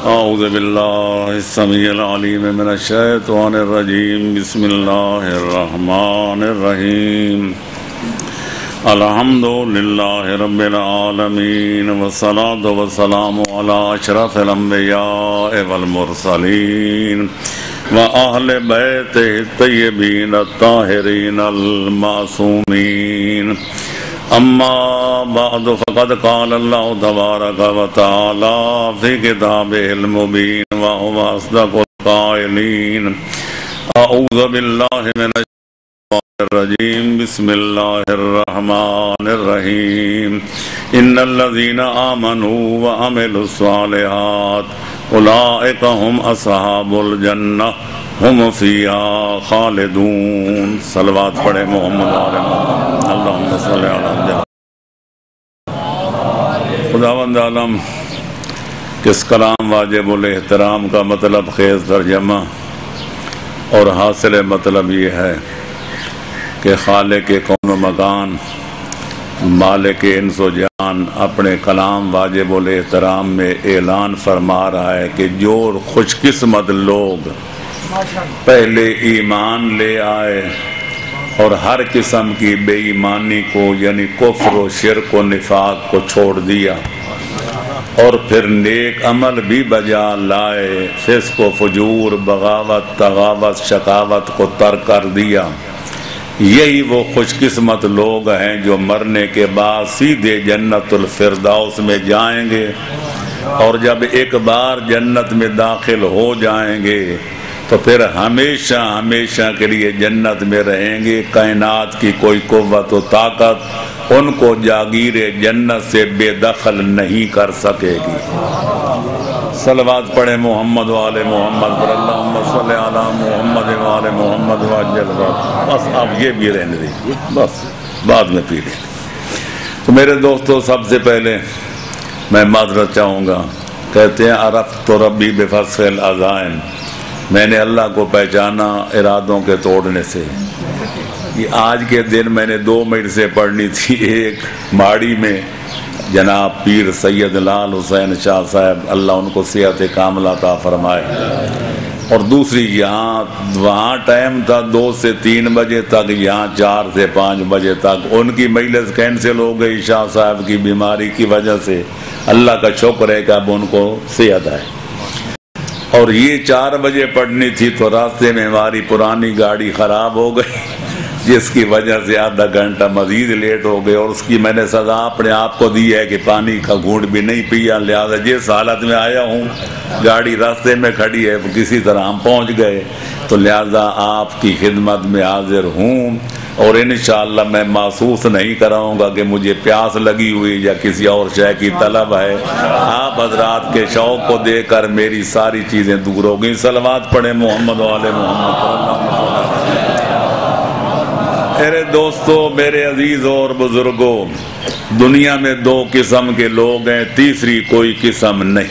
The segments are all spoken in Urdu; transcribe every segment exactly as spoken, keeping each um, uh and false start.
اعوذ باللہ السمیع العلیم من الشیطان الرجیم بسم اللہ الرحمن الرحیم الحمد للہ رب العالمین والصلاة والسلام علی اشرف الانبیاء والمرسلین وأهل بيته الطيبين الطاهرين المعصومين أما بعد فقد قال الله تبارك وتعالى في كتابه المبين وهو أصدق القائلين أعوذ بالله من الشيطان الرجيم بسم الله الرحمن الرحيم إن الذين آمنوا وعملوا الصالحات اولئک هم اصحاب الجنہ هم فیہا خالدون. صلوات پڑھے محمد علیہ محمد اللہم صلی علی محمد. خداوند عالم کس کلام واجب الاحترام کا مطلب خیز ترجمہ اور حاصل مطلب یہ ہے کہ خالق کون و مکان مالک انس و جان اپنے کلام واجب الاحترام میں اعلان فرما رہا ہے کہ جو خوش قسمت لوگ پہلے ایمان لے آئے اور ہر قسم کی بے ایمانی کو یعنی کفر و شرک و نفاق کو چھوڑ دیا اور پھر نیک عمل بھی بجا لائے، فسق و فجور بغاوت تغاوت شقاوت کو ترک کر دیا، یہی وہ خوش قسمت لوگ ہیں جو مرنے کے بعد سیدھے جنت الفردوس میں جائیں گے، اور جب ایک بار جنت میں داخل ہو جائیں گے تو پھر ہمیشہ ہمیشہ کے لیے جنت میں رہیں گے. کائنات کی کوئی قوت و طاقت ان کو جاگیر جنت سے بے دخل نہیں کر سکے گی. صلوات پڑھے محمد وآل محمد پر اللہم صلی علی محمد وآل محمد وعجل بات. بس آپ یہ بھی رہنے دیجیے، بس بعد میں پی لیں. تو میرے دوستو سب سے پہلے میں معذرت چاہوں گا. کہتے ہیں عرفت ربی بفصل العزائم، میں نے اللہ کو پہچانا ارادوں کے توڑنے سے. یہ آج کے دن میں نے دو منٹ سے پڑھنی تھی، ایک ماڑی میں جناب پیر سید لال حسین شاہ صاحب اللہ ان کو صحت کاملہ عطا فرمائے، اور دوسری یہاں وہاں ٹائم تھا دو سے تین بجے تک، یہاں چار سے پانچ بجے تک. ان کی مجلس کینسل ہو گئی شاہ صاحب کی بیماری کی وجہ سے. اللہ کا شکر ہے کہ اب ان کو صحت ہے. اور یہ چار بجے پڑھنی تھی تو راستے میں ہماری پرانی گاڑی خراب ہو گئی جس کی وجہ سے آدھا گھنٹہ مزید لیٹ ہو گئے، اور اس کی میں نے سزا اپنے آپ کو دی ہے کہ پانی کا گھونٹ بھی نہیں پیا. لہٰذا جس حالت میں آیا ہوں گاڑی راستے میں کھڑی ہے کسی طرح ہم پہنچ گئے، تو لہٰذا آپ کی خدمت میں حاضر ہوں، اور انشاءاللہ میں محسوس نہیں کراؤں گا کہ مجھے پیاس لگی ہوئی یا کسی اور شے کی طلب ہے. آپ حضرات کے شوق کو دیکھ کر میری ساری چیزیں دور ہو گئیں. صلوات پڑھیں محمد وآل محمد. میرے دوستو میرے عزیزوں اور بزرگوں، دنیا میں دو قسم کے لوگ ہیں، تیسری کوئی قسم نہیں.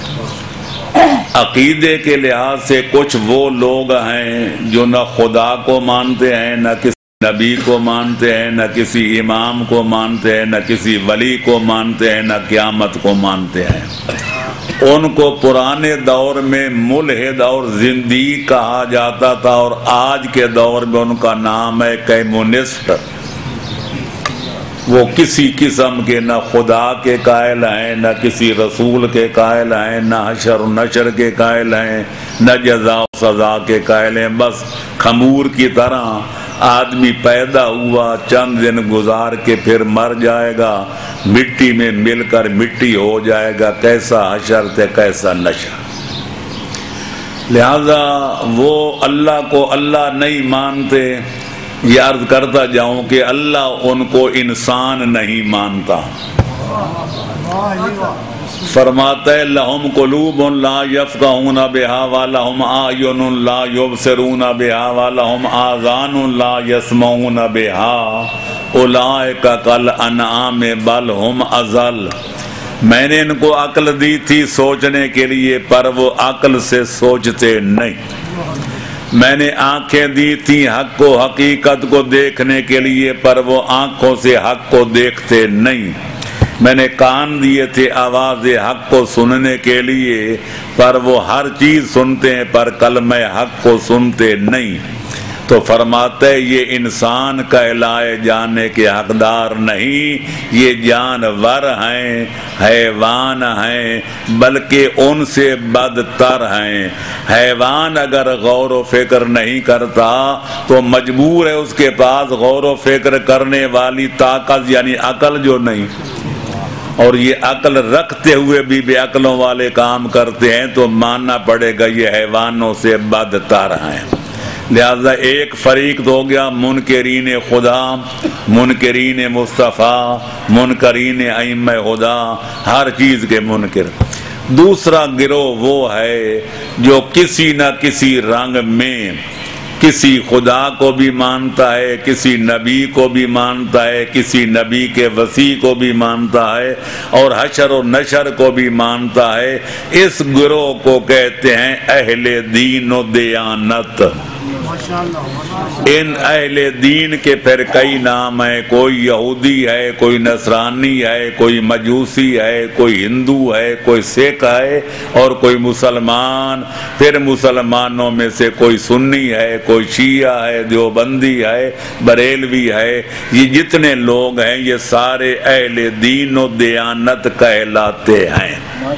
عقیدے کے لحاظ سے کچھ وہ لوگ ہیں جو نہ خدا کو مانتے ہیں، نہ کسی نبی کو مانتے ہیں، نہ کسی امام کو مانتے ہیں، نہ کسی ولی کو مانتے ہیں، نہ قیامت کو مانتے ہیں. ان کو پرانے دور میں ملحد اور زندیق کہا جاتا تھا، اور آج کے دور میں ان کا نام ہے کمیونسٹ. وہ کسی قسم کے نہ خدا کے قائل ہیں، نہ کسی رسول کے قائل ہیں، نہ حشر و نشر کے قائل ہیں، نہ جزا و سزا کے قائل ہیں. بس خمور کی طرح آدمی پیدا ہوا، چند دن گزار کے پھر مر جائے گا، مٹی میں مل کر مٹی ہو جائے گا. کیسا حشر تھے کیسا نشر. لہذا وہ اللہ کو اللہ نہیں مانتے. یہ عرض کرتا جاؤں کہ اللہ ان کو انسان نہیں مانتا. فرماتا ہے لہم قلوب لا یفقہون بہا ولہم اعین لا یبصرون بہا ولہم آذان لا یسمعون بہا اولئک کالانعام بل ہم اضل. میں نے ان کو عقل دی تھی سوچنے کے لیے، پر وہ عقل سے سوچتے نہیں. میں نے آنکھیں دی تھی حق کو حقیقت کو دیکھنے کے لیے، پر وہ آنکھوں سے حق کو دیکھتے نہیں. میں نے کان دیے تھے آواز حق کو سننے کے لیے، پر وہ ہر چیز سنتے ہیں پر کلمہ حق کو سنتے نہیں۔ تو فرماتے یہ انسان کہلائے جانے کے حقدار نہیں، یہ جانور ہیں، حیوان ہیں، بلکہ ان سے بدتر ہیں۔ حیوان اگر غور و فکر نہیں کرتا تو مجبور ہے اس کے پاس غور و فکر کرنے والی طاقت یعنی عقل جو نہیں، اور یہ عقل رکھتے ہوئے بھی بے عقلوں والے کام کرتے ہیں تو ماننا پڑے گا یہ حیوانوں سے بدتر ہیں۔ لہذا ایک فریق تو ہو گیا منکرین خدا، منکرین مصطفیٰ، منکرین ائمہ خدا، ہر چیز کے منکر۔ دوسرا گروہ وہ ہے جو کسی نہ کسی رنگ میں کسی خدا کو بھی مانتا ہے، کسی نبی کو بھی مانتا ہے، کسی نبی کے وصی کو بھی مانتا ہے، اور حشر و نشر کو بھی مانتا ہے۔ اس گروہ کو کہتے ہیں اہل دین و دیانت۔ ان اہل دین کے پھر کئی نام ہیں، کوئی یہودی ہے، کوئی نصرانی ہے، کوئی مجوسی ہے، کوئی ہندو ہے، کوئی سکھ ہے، اور کوئی مسلمان۔ پھر مسلمانوں میں سے کوئی سنی ہے، کوئی شیعہ ہے، دیوبندی ہے، بریلوی ہے۔ یہ جتنے لوگ ہیں یہ سارے اہل دین و دیانت کہلاتے ہیں۔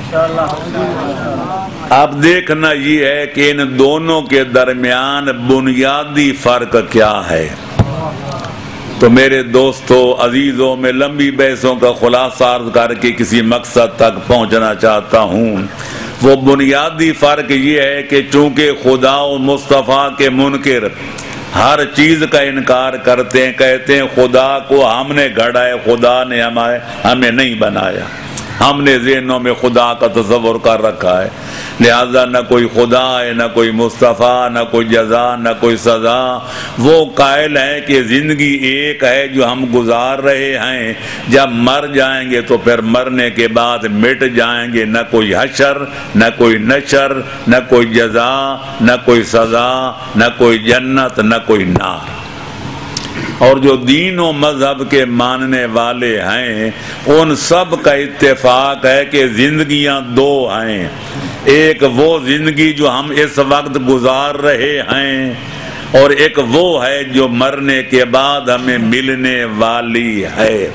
اب دیکھنا یہ ہے کہ ان دونوں کے درمیان بنیادی فرق کیا ہے۔ تو میرے دوستو عزیزوں، میں لمبی بحثوں کا خلاصہ عرض کر کے کسی مقصد تک پہنچنا چاہتا ہوں۔ وہ بنیادی فرق یہ ہے کہ چونکہ خدا و مصطفیٰ کے منکر ہر چیز کا انکار کرتے ہیں، کہتے ہیں خدا کو ہم نے گھڑا ہے، خدا نے ہمیں ہمیں نہیں بنایا، ہم نے ذہنوں میں خدا کا تصور کر رکھا ہے، لہذا نہ کوئی خدا ہے، نہ کوئی مصطفیٰ، نہ کوئی جزا، نہ کوئی سزا۔ وہ قائل ہیں کہ زندگی ایک ہے جو ہم گزار رہے ہیں، جب مر جائیں گے تو پھر مرنے کے بعد مٹ جائیں گے، نہ کوئی حشر، نہ کوئی نشر، نہ کوئی جزا، نہ کوئی سزا، نہ کوئی جنت، نہ کوئی نار۔ اور جو دین و مذہب کے ماننے والے ہیں ان سب کا اتفاق ہے کہ زندگیاں دو ہیں، ایک وہ زندگی جو ہم اس وقت گزار رہے ہیں، اور ایک وہ ہے جو مرنے کے بعد ہمیں ملنے والی ہے۔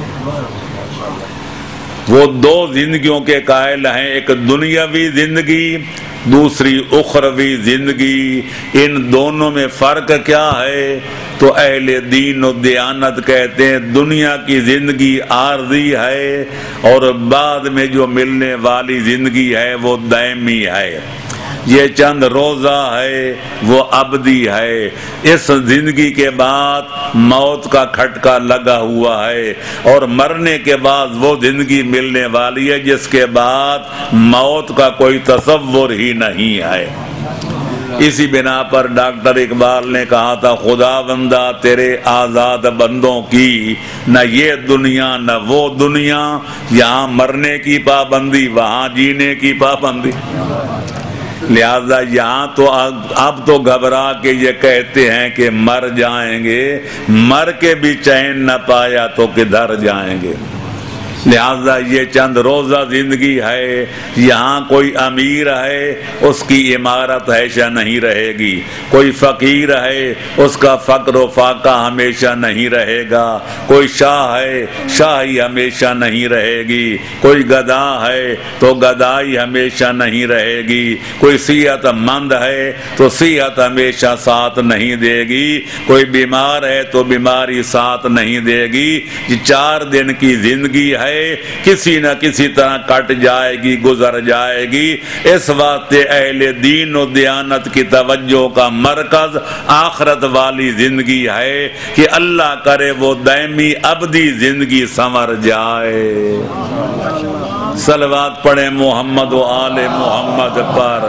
وہ دو زندگیوں کے قائل ہیں، ایک دنیاوی زندگی، دوسری اخروی زندگی۔ ان دونوں میں فرق کیا ہے؟ تو اہل دین و دیانت کہتے ہیں دنیا کی زندگی عارضی ہے، اور بعد میں جو ملنے والی زندگی ہے وہ دائمی ہے۔ یہ چند روزہ ہے، وہ ابدی ہے۔ اس زندگی کے بعد موت کا کھٹکا لگا ہوا ہے، اور مرنے کے بعد وہ زندگی ملنے والی ہے جس کے بعد موت کا کوئی تصور ہی نہیں ہے۔ اسی بنا پر ڈاکٹر اقبال نے کہا تھا خدا بندہ تیرے آزاد بندوں کی نہ یہ دنیا نہ وہ دنیا، یہاں مرنے کی پابندی وہاں جینے کی پابندی۔ لہذا یہاں تو اب تو گھبرا کے یہ کہتے ہیں کہ مر جائیں گے، مر کے بھی چین نہ پایا تو کدھر جائیں گے۔ لہذا یہ چند روزہ زندگی ہے، یہاں کوئی امیر ہے اس کی عمارت ہمیشہ نہیں رہے گی، کوئی فقیر ہے اس کا فقر و فاقہ ہمیشہ نہیں رہے گا، کوئی شاہ ہے شاہی ہمیشہ نہیں رہے گی، کوئی گدا ہے تو گدائی ہمیشہ نہیں رہے گی، کوئی صحت مند ہے تو صحت ہمیشہ ساتھ نہیں دے گی، کوئی بیمار ہے تو بیماری ساتھ نہیں دے گی۔ یہ چار دن کی زندگی ہے، کسی نہ کسی طرح کٹ جائے گی، گزر جائے گی۔ اس واسطے اہل دین و دیانت کی توجہ کا مرکز آخرت والی زندگی ہے کہ اللہ کرے وہ دائمی ابدی زندگی سنور جائے۔ صلوات پڑھیں محمد و آل محمد پر۔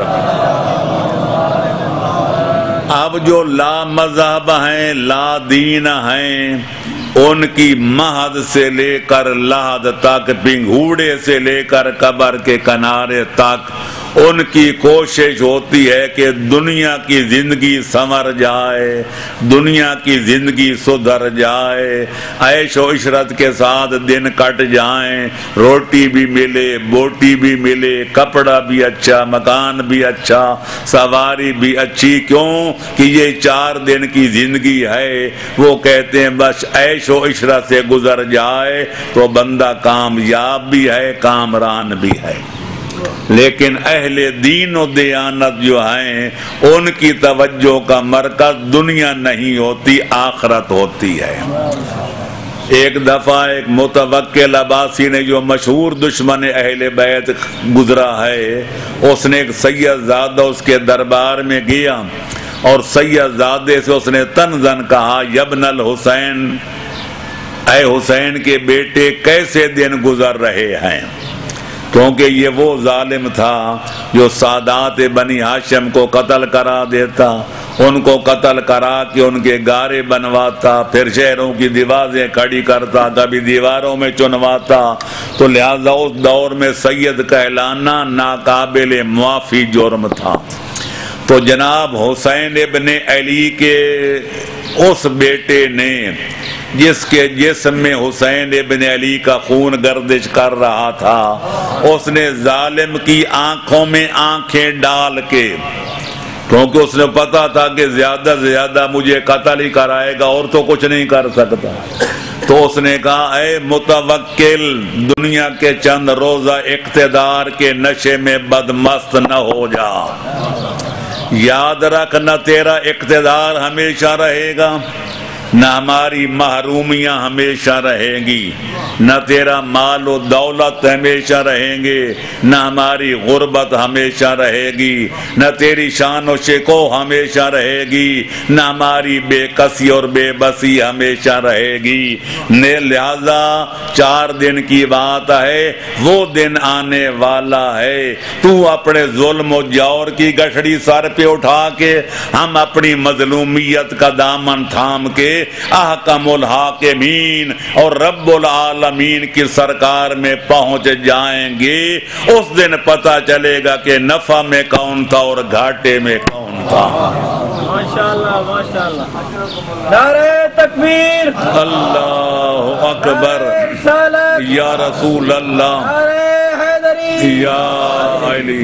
اب جو لا مذہب ہیں، لا دین ہیں، ان کی مہد سے لے کر لحد تک، پنگھوڑے سے لے کر قبر کے کنارے تک، ان کی کوشش ہوتی ہے کہ دنیا کی زندگی سنور جائے، دنیا کی زندگی سدھر جائے، عیش و عشرت کے ساتھ دن کٹ جائیں، روٹی بھی ملے، بوٹی بھی ملے، کپڑا بھی اچھا، مکان بھی اچھا، سواری بھی اچھی۔ کیوں کہ یہ چار دن کی زندگی ہے، وہ کہتے ہیں بس عیش و عشرت سے گزر جائے تو بندہ کامیاب بھی ہے، کامران بھی ہے۔ لیکن اہل دین و دیانت جو ہیں ان کی توجہ کا مرکز دنیا نہیں ہوتی، آخرت ہوتی ہے۔ ایک دفعہ ایک متوکل عباسی نے جو مشہور دشمن اہل بیت گزرا ہے، اس نے ایک سید زادہ اس کے دربار میں گیا اور سید زادے سے اس نے تنزن کہا، یبن الحسین، اے حسین کے بیٹے کیسے دن گزر رہے ہیں؟ کیونکہ یہ وہ ظالم تھا جو سادات بنی ہاشم کو قتل کرا دیتا، ان کو قتل کرا کے ان کے گارے بنواتا، پھر شہروں کی دیواریں کھڑی کرتا، کبھی دیواروں میں چنواتا۔ تو لہذا اس دور میں سید کہلانا ناقابل معافی جرم تھا۔ تو جناب حسین ابن علی کے اس بیٹے نے جس کے جسم میں حسین ابن علی کا خون گردش کر رہا تھا، اس نے ظالم کی آنکھوں میں آنکھیں ڈال کے، کیونکہ اس نے پتا تھا کہ زیادہ سے زیادہ مجھے قتل ہی کرائے گا اور تو کچھ نہیں کر سکتا، تو اس نے کہا اے متوکل، دنیا کے چند روزہ اقتدار کے نشے میں بدمست نہ ہو جا، یاد رکھ نہ تیرا اقتدار ہمیشہ رہے گا، نہ ہماری محرومیاں ہمیشہ رہیں گی، نہ تیرا مال و دولت ہمیشہ رہیں گے، نہ ہماری غربت ہمیشہ رہے گی، نہ تیری شان و شکو ہمیشہ رہے گی، نہ ہماری بے کسی اور بے بسی ہمیشہ رہے گی۔ لہذا چار دن کی بات ہے، وہ دن آنے والا ہے، تو اپنے ظلم و جور کی گٹھڑی سر پہ اٹھا کے، ہم اپنی مظلومیت کا دامن تھام کے احکم الحاکمین اور رب العالمین کی سرکار میں پہنچ جائیں گے۔ اس دن پتہ چلے گا کہ نفع میں کون تھا اور گھاٹے میں کون تھا۔ ماشاءاللہ ماشاءاللہ، نعرہ تکبیر، اللہ اکبر، یا رسول اللہ، یا علی،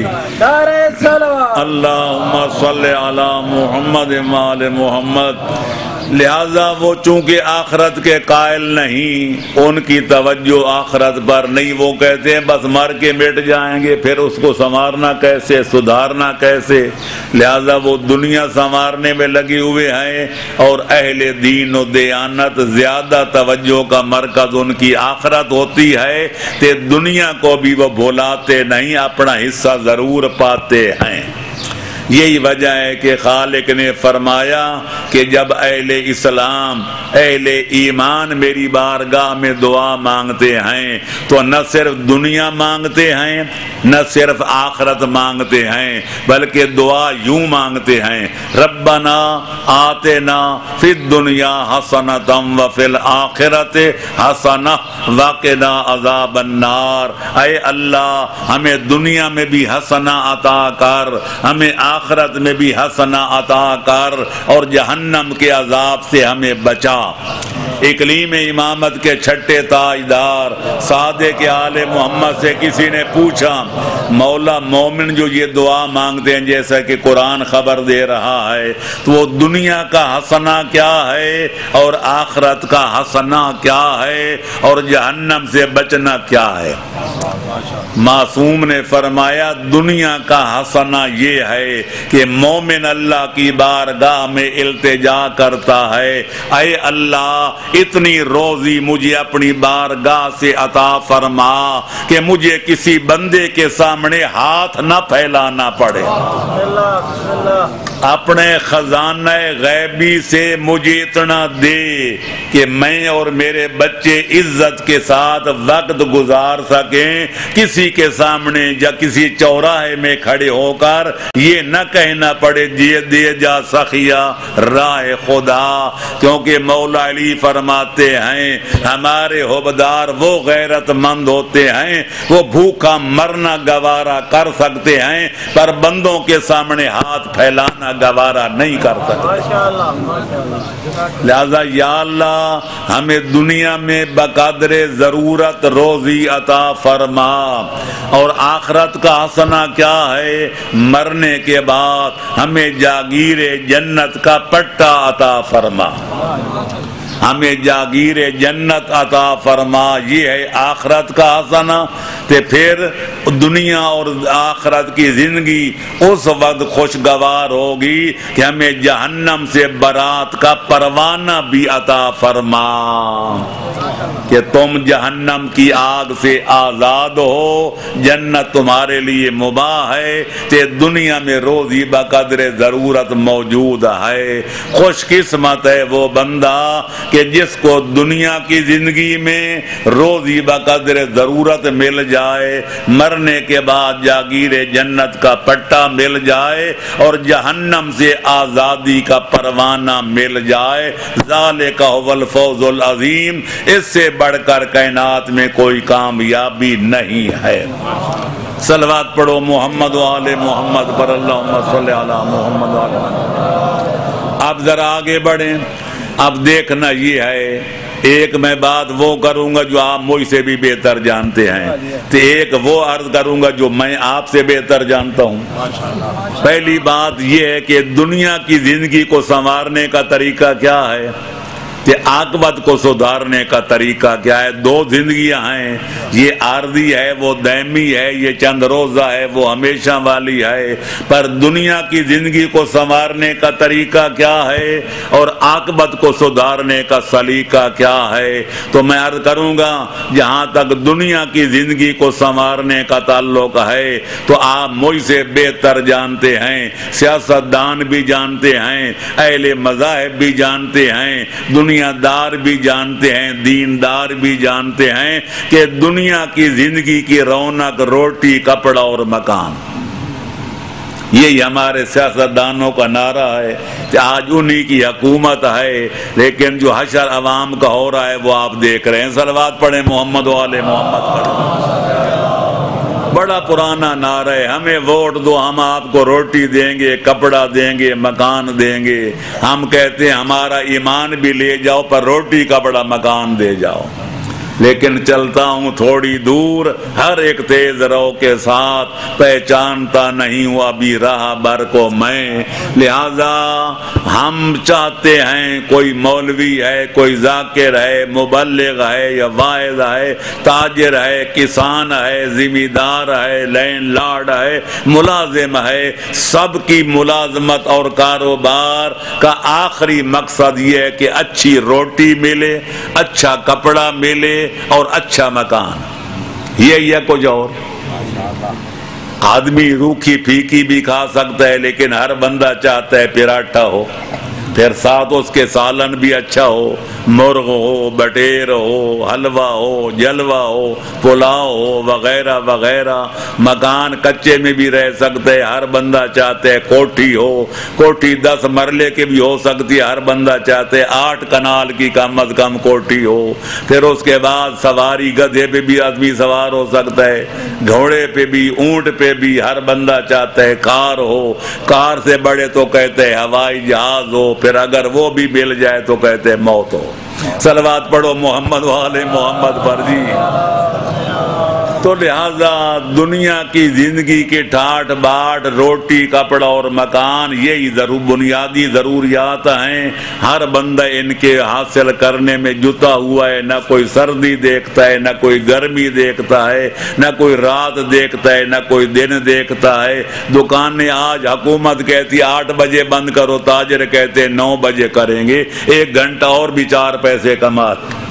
اللہم صلی علی محمد وآل محمد۔ لہذا وہ چونکہ آخرت کے قائل نہیں، ان کی توجہ آخرت پر نہیں، وہ کہتے ہیں بس مر کے مٹ جائیں گے، پھر اس کو سنوارنا کیسے، سدھارنا کیسے؟ لہذا وہ دنیا سنوارنے میں لگے ہوئے ہیں، اور اہل دین و دیانت زیادہ توجہ کا مرکز ان کی آخرت ہوتی ہے، کہ دنیا کو بھی وہ بھولاتے نہیں، اپنا حصہ ضرور پاتے ہیں۔ یہی وجہ ہے کہ خالق نے فرمایا کہ جب اہل اسلام، اہل ایمان میری بارگاہ میں دعا مانگتے ہیں تو نہ صرف دنیا مانگتے ہیں، نہ صرف آخرت مانگتے ہیں، بلکہ دعا یوں مانگتے ہیں، ربنا آتنا فی الدنیا حسنۃ وفی الآخرۃ حسنۃ وقنا عذاب النار۔ اے اللہ ہمیں دنیا میں بھی حسنہ عطا کر، ہمیں آخرت میں بھی حسنہ عطا کر، اور جہنم کے عذاب سے ہمیں بچا۔ اقلیم امامت کے چھٹے تاجدار صادق آل محمد سے کسی نے پوچھا، مولا مومن جو یہ دعا مانگتے ہیں جیسا کہ قرآن خبر دے رہا ہے، تو وہ دنیا کا حسنہ کیا ہے اور آخرت کا حسنہ کیا ہے اور جہنم سے بچنا کیا ہے؟ معصوم نے فرمایا دنیا کا حسنہ یہ ہے کہ مومن اللہ کی بارگاہ میں التجا کرتا ہے، اے اللہ اتنی روزی مجھے اپنی بارگاہ سے عطا فرما کہ مجھے کسی بندے کے سامنے ہاتھ نہ پھیلانا پڑے۔ اپنے خزانہ غیبی سے مجھے اتنا دے کہ میں اور میرے بچے عزت کے ساتھ وقت گزار سکیں، کسی کے سامنے یا کسی چوراہے میں کھڑے ہو کر یہ نہ کہنا پڑے دیے دے جا سخیا راہ خدا، کیونکہ مولا علی فرماتے ہیں ہمارے حبدار وہ غیرت مند ہوتے ہیں وہ بھوکا مرنا گوارا کر سکتے ہیں پر بندوں کے سامنے ہاتھ پھیلانا گوارا نہیں کر سکتے۔ لہذا یا اللہ ہمیں دنیا میں بقدر ضرورت روزی عطا فرما، اور آخرت کا حسنہ کیا ہے، مرنے کے بعد ہمیں جاگیر جنت کا پٹا عطا فرما، ہمیں جاگیر جنت عطا فرما، یہ ہے آخرت کا حسنہ۔ تے پھر دنیا اور آخرت کی زندگی اس وقت خوشگوار ہوگی کہ ہمیں جہنم سے برات کا پروانہ بھی عطا فرما، کہ تم جہنم کی آگ سے آزاد ہو، جنت تمہارے لیے مباح ہے، تے دنیا میں روزی بقدر ضرورت موجود ہے۔ خوش قسمت ہے وہ بندہ کہ جس کو دنیا کی زندگی میں روزی بقدر ضرورت مل جائے، مرنے کے بعد جاگیر جنت کا پٹا مل جائے اور جہنم سے آزادی کا پروانہ مل جائے۔ ذالک هو الفوز العظیم، اس سے بڑھ کر کائنات میں کوئی کامیابی نہیں ہے۔ صلوات پڑھو محمد و آل محمد پر، اللہم صلی علی محمد و آل محمد۔ اب ذرا آگے بڑھیں، اب دیکھنا یہ ہے، ایک میں بات وہ کروں گا جو آپ مجھ سے بھی بہتر جانتے ہیں، تو ایک وہ عرض کروں گا جو میں آپ سے بہتر جانتا ہوں۔ پہلی بات یہ ہے کہ دنیا کی زندگی کو سنوارنے کا طریقہ کیا ہے، کہ عاقبت کو سدھارنے کا طریقہ کیا ہے۔ دو زندگیاں ہیں، یہ عارضی ہے وہ دائمی ہے، یہ چند روزہ ہے وہ ہمیشہ والی ہے، پر دنیا کی زندگی کو سنوارنے کا طریقہ کیا ہے اور عاقبت کو سدھارنے کا سلیقہ کیا ہے۔ تو میں عرض کروں گا جہاں تک دنیا کی زندگی کو سنوارنے کا تعلق ہے تو آپ مجھ سے بہتر جانتے ہیں، سیاست دان بھی جانتے ہیں، اہل مذاہب بھی جانتے ہیں، دنیا دنیا دار بھی جانتے ہیں، دیندار بھی جانتے ہیں کہ دنیا کی زندگی کی رونق روٹی کپڑا اور مکان، یہی ہمارے سیاستدانوں کا نعرہ ہے کہ آج انہی کی حکومت ہے، لیکن جو حشر عوام کا ہو رہا ہے وہ آپ دیکھ رہے ہیں۔ صلوات پڑھیں محمد و آل محمد پڑھیں۔ بڑا پرانا نعرہ ہے، ہمیں ووٹ دو ہم آپ کو روٹی دیں گے، کپڑا دیں گے، مکان دیں گے۔ ہم کہتے ہیں ہمارا ایمان بھی لے جاؤ پر روٹی کپڑا مکان دے جاؤ۔ لیکن چلتا ہوں تھوڑی دور، ہر ایک تیز رو کے ساتھ، پہچانتا نہیں ہوں ابھی راہ بر کو میں۔ لہذا ہم چاہتے ہیں کوئی مولوی ہے، کوئی ذاکر ہے، مبلغ ہے یا واعظ ہے، تاجر ہے، کسان ہے، ذمہ دار ہے، لینڈ لارڈ ہے، ملازم ہے، سب کی ملازمت اور کاروبار کا آخری مقصد یہ ہے کہ اچھی روٹی ملے، اچھا کپڑا ملے اور اچھا مکان۔ یہ یا کچھ اور؟ آدمی روکھی پھیکی بھی کھا سکتا ہے لیکن ہر بندہ چاہتا ہے پراٹھا ہو، پھر ساتھ اس کے سالن بھی اچھا ہو، مرغ ہو، بٹیر ہو، حلوہ ہو، جلوہ ہو، پلاؤ ہو، وغیرہ وغیرہ۔ مکان کچے میں بھی رہ سکتے ہیں، ہر بندہ چاہتے ہے کوٹھی ہو، کوٹھی دس مرلے کی بھی ہو سکتی ہے، ہر بندہ چاہتے ہے آٹھ کنال کی کم از کم کوٹھی ہو۔ پھر اس کے بعد سواری گدھے پہ بھی آدمی سوار ہو سکتا ہے، گھوڑے پہ بھی، اونٹ پہ بھی، ہر بندہ چاہتا ہے کار ہو، کار سے بڑے تو کہتے ہیں ہوائی جہاز ہو، پھر اگر وہ بھی مل جائے تو کہتے ہیں موت ہو۔ صلوات پڑھو محمد و آل محمد پر جی۔ تو لہذا دنیا کی زندگی کے ٹھاٹ باٹ، روٹی کپڑا اور مکان، یہی ضرور بنیادی ضروریات ہیں۔ ہر بندہ ان کے حاصل کرنے میں جتا ہوا ہے، نہ کوئی سردی دیکھتا ہے، نہ کوئی گرمی دیکھتا ہے، نہ کوئی رات دیکھتا ہے، نہ کوئی دن دیکھتا ہے۔ دکانیں آج حکومت کہتی ہے آٹھ بجے بند کرو، تاجر کہتے ہیں نو بجے کریں گے، ایک گھنٹہ اور بھی چار پیسے کما۔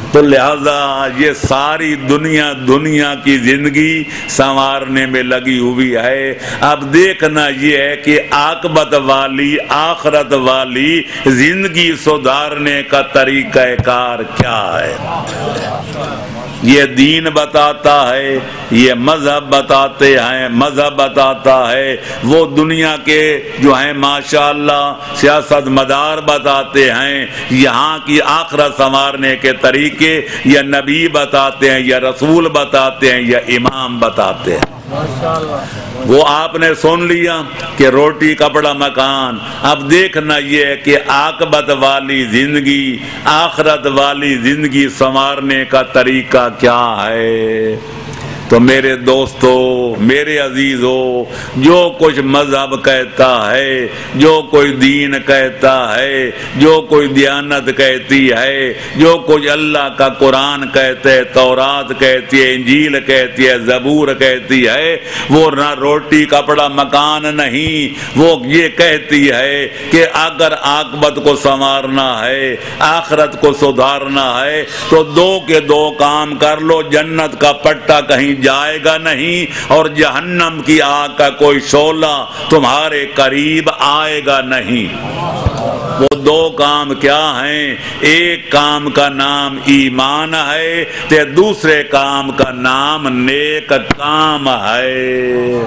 تو لہذا یہ ساری دنیا دنیا کی زندگی سنوارنے میں لگی ہوئی ہے. اب دیکھنا یہ ہے کہ عاقبت والی آخرت والی زندگی سدھارنے کا طریقہ کار کیا ہے. یہ دین بتاتا ہے، یہ مذہب بتاتے ہیں، مذہب بتاتا ہے، وہ دنیا کے جو ہیں ماشاءاللہ سیاست مدار بتاتے ہیں، یہاں کی آخرت سنوارنے کے طریقے یا نبی بتاتے ہیں، یا رسول بتاتے ہیں، یا امام بتاتے ہیں. وہ آپ نے سن لیا کہ روٹی کپڑا مکان. اب دیکھنا یہ ہے کہ عاقبت والی زندگی آخرت والی زندگی سنوارنے کا طریقہ کیا ہے. تو میرے دوستو، میرے عزیزو، جو کچھ مذہب کہتا ہے، جو کوئی دین کہتا ہے، جو کوئی دیانت کہتی ہے، جو کچھ اللہ کا قرآن کہتے ہے، تورات کہتی ہے، انجیل کہتی ہے، زبور کہتی ہے، وہ نہ روٹی کپڑا مکان نہیں. وہ یہ کہتی ہے کہ اگر عاقبت کو سنوارنا ہے، آخرت کو سدھارنا ہے، تو دو کے دو کام کر لو. جنت کا پٹا کہیں جائے گا نہیں، اور جہنم کی آگ کا کوئی شعلہ تمہارے قریب آئے گا نہیں. وہ دو کام کیا ہیں؟ ایک کام کا نام ایمان ہے، تے دوسرے کام کا نام نیک کام ہے.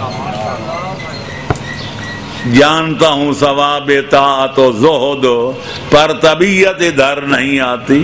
جانتا ہوں ثواب طاعت و زہد، پر طبیعت ادھر نہیں آتی.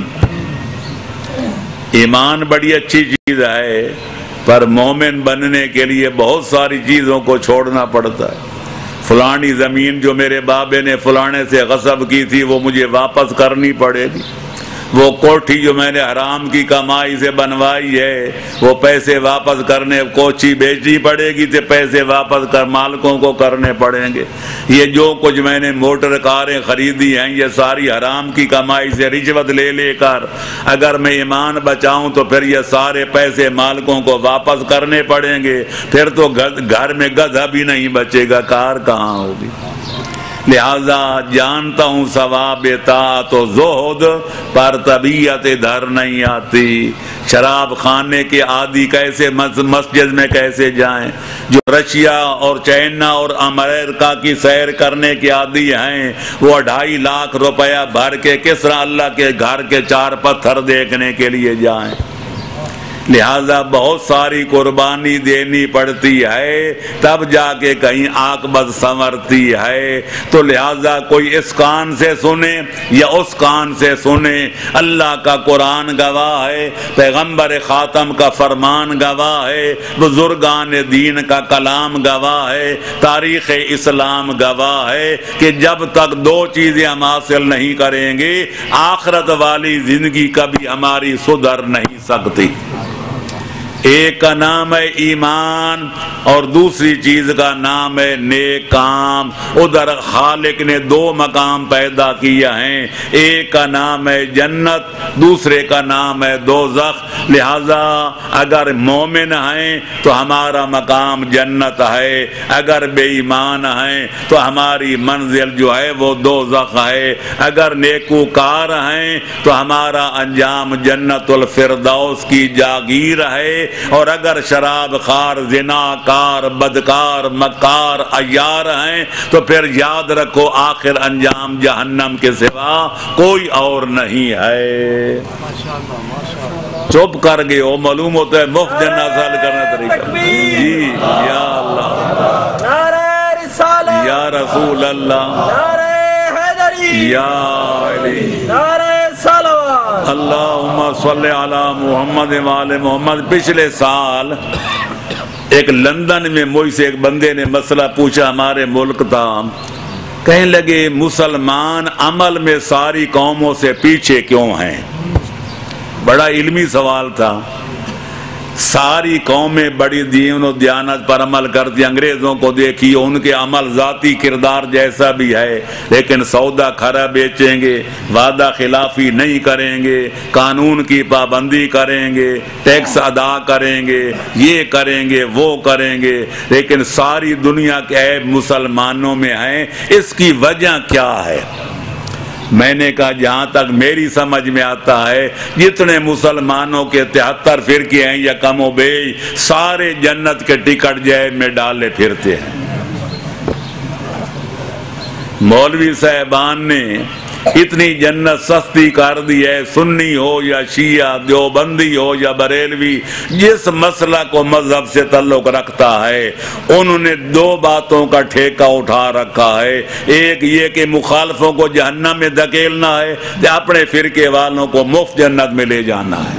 ایمان بڑی اچھی چیز ہے، پر مومن بننے کے لیے بہت ساری چیزوں کو چھوڑنا پڑتا ہے. فلانی زمین جو میرے بابے نے فلانے سے غصب کی تھی وہ مجھے واپس کرنی پڑے گی. وہ کوٹھی جو میں نے حرام کی کمائی سے بنوائی ہے وہ پیسے واپس کرنے، کوٹھی بیچنی پڑے گی تو پیسے واپس کر مالکوں کو کرنے پڑیں گے. یہ جو کچھ میں نے موٹر کاریں خریدی ہیں یہ ساری حرام کی کمائی سے رشوت لے لے کر اگر میں ایمان بچاؤں تو پھر یہ سارے پیسے مالکوں کو واپس کرنے پڑیں گے. پھر تو گھر میں گدھا بھی نہیں بچے گا، کار کہاں ہوگی. لہذا جانتا ہوں ثواب طاعت و زہد، پر طبیعت ادھر نہیں آتی. شراب خانے کے عادی کیسے مسجد میں کیسے جائیں؟ جو رشیا اور چائنا اور امریکہ کی سیر کرنے کے عادی ہیں وہ ڈھائی لاکھ روپیہ بھر کے کس طرح اللہ کے گھر کے چار پتھر دیکھنے کے لیے جائیں. لہذا بہت ساری قربانی دینی پڑتی ہے تب جا کے کہیں عاقبت سنورتی ہے. تو لہذا کوئی اس کان سے سنے یا اس کان سے سنے، اللہ کا قرآن گواہ ہے، پیغمبر خاتم کا فرمان گواہ ہے، بزرگان دین کا کلام گواہ ہے، تاریخ اسلام گواہ ہے کہ جب تک دو چیزیں ہم حاصل نہیں کریں گے آخرت والی زندگی کبھی ہماری سدھر نہیں سکتی. ایک کا نام ہے ایمان اور دوسری چیز کا نام ہے نیک کام. ادھر خالق نے دو مقام پیدا کیا ہیں، ایک کا نام ہے جنت، دوسرے کا نام ہے دوزخ. لہذا اگر مومن ہیں تو ہمارا مقام جنت ہے، اگر بے ایمان ہیں تو ہماری منزل جو ہے وہ دوزخ ہے. اگر نیکوکار ہیں تو ہمارا انجام جنت الفردوس کی جاگیر ہے، اور اگر شراب خار، زنا کار، بدکار، مکار، عیار ہیں تو پھر یاد رکھو آخر انجام جہنم کے سوا کوئی اور نہیں ہے. چپ کر گئے ہو، معلوم ہوتا ہے مفت جنت حاصل کرنا طریقہ. جی یا اللہ، نعرہ رسالت، یا رسول اللہ، نعرہ حیدری، یا علی، نعرہ صلوات. اللہم صلی علی محمد وآل محمد. پچھلے سال ایک لندن میں مجھ سے ایک بندے نے مسئلہ پوچھا، ہمارے ملک تھا. کہنے لگے مسلمان عمل میں ساری قوموں سے پیچھے کیوں ہیں؟ بڑا علمی سوال تھا. ساری قومیں بڑی دین و دیانت پر عمل کرتی، انگریزوں کو دیکھیے ان کے عمل ذاتی کردار جیسا بھی ہے لیکن سودا کھرا بیچیں گے، وعدہ خلافی نہیں کریں گے، قانون کی پابندی کریں گے، ٹیکس ادا کریں گے، یہ کریں گے وہ کریں گے. لیکن ساری دنیا کے عیب مسلمانوں میں ہیں. اس کی وجہ کیا ہے؟ میں نے کہا جہاں تک میری سمجھ میں آتا ہے جتنے مسلمانوں کے تہتر فرقے ہیں یا کم و بیش سارے جنت کے ٹکٹ جیب میں ڈالے پھرتے ہیں۔ مولوی صاحبان نے اتنی جنت سستی کر دی ہے، سنی ہو یا شیعہ، دیوبندی ہو یا بریلوی، جس مسئلہ کو مذہب سے تعلق رکھتا ہے انہوں نے دو باتوں کا ٹھیکہ اٹھا رکھا ہے۔ ایک یہ کہ مخالفوں کو جہنم میں دھکیلنا ہے، اپنے فرقے والوں کو مفت جنت میں لے جانا ہے۔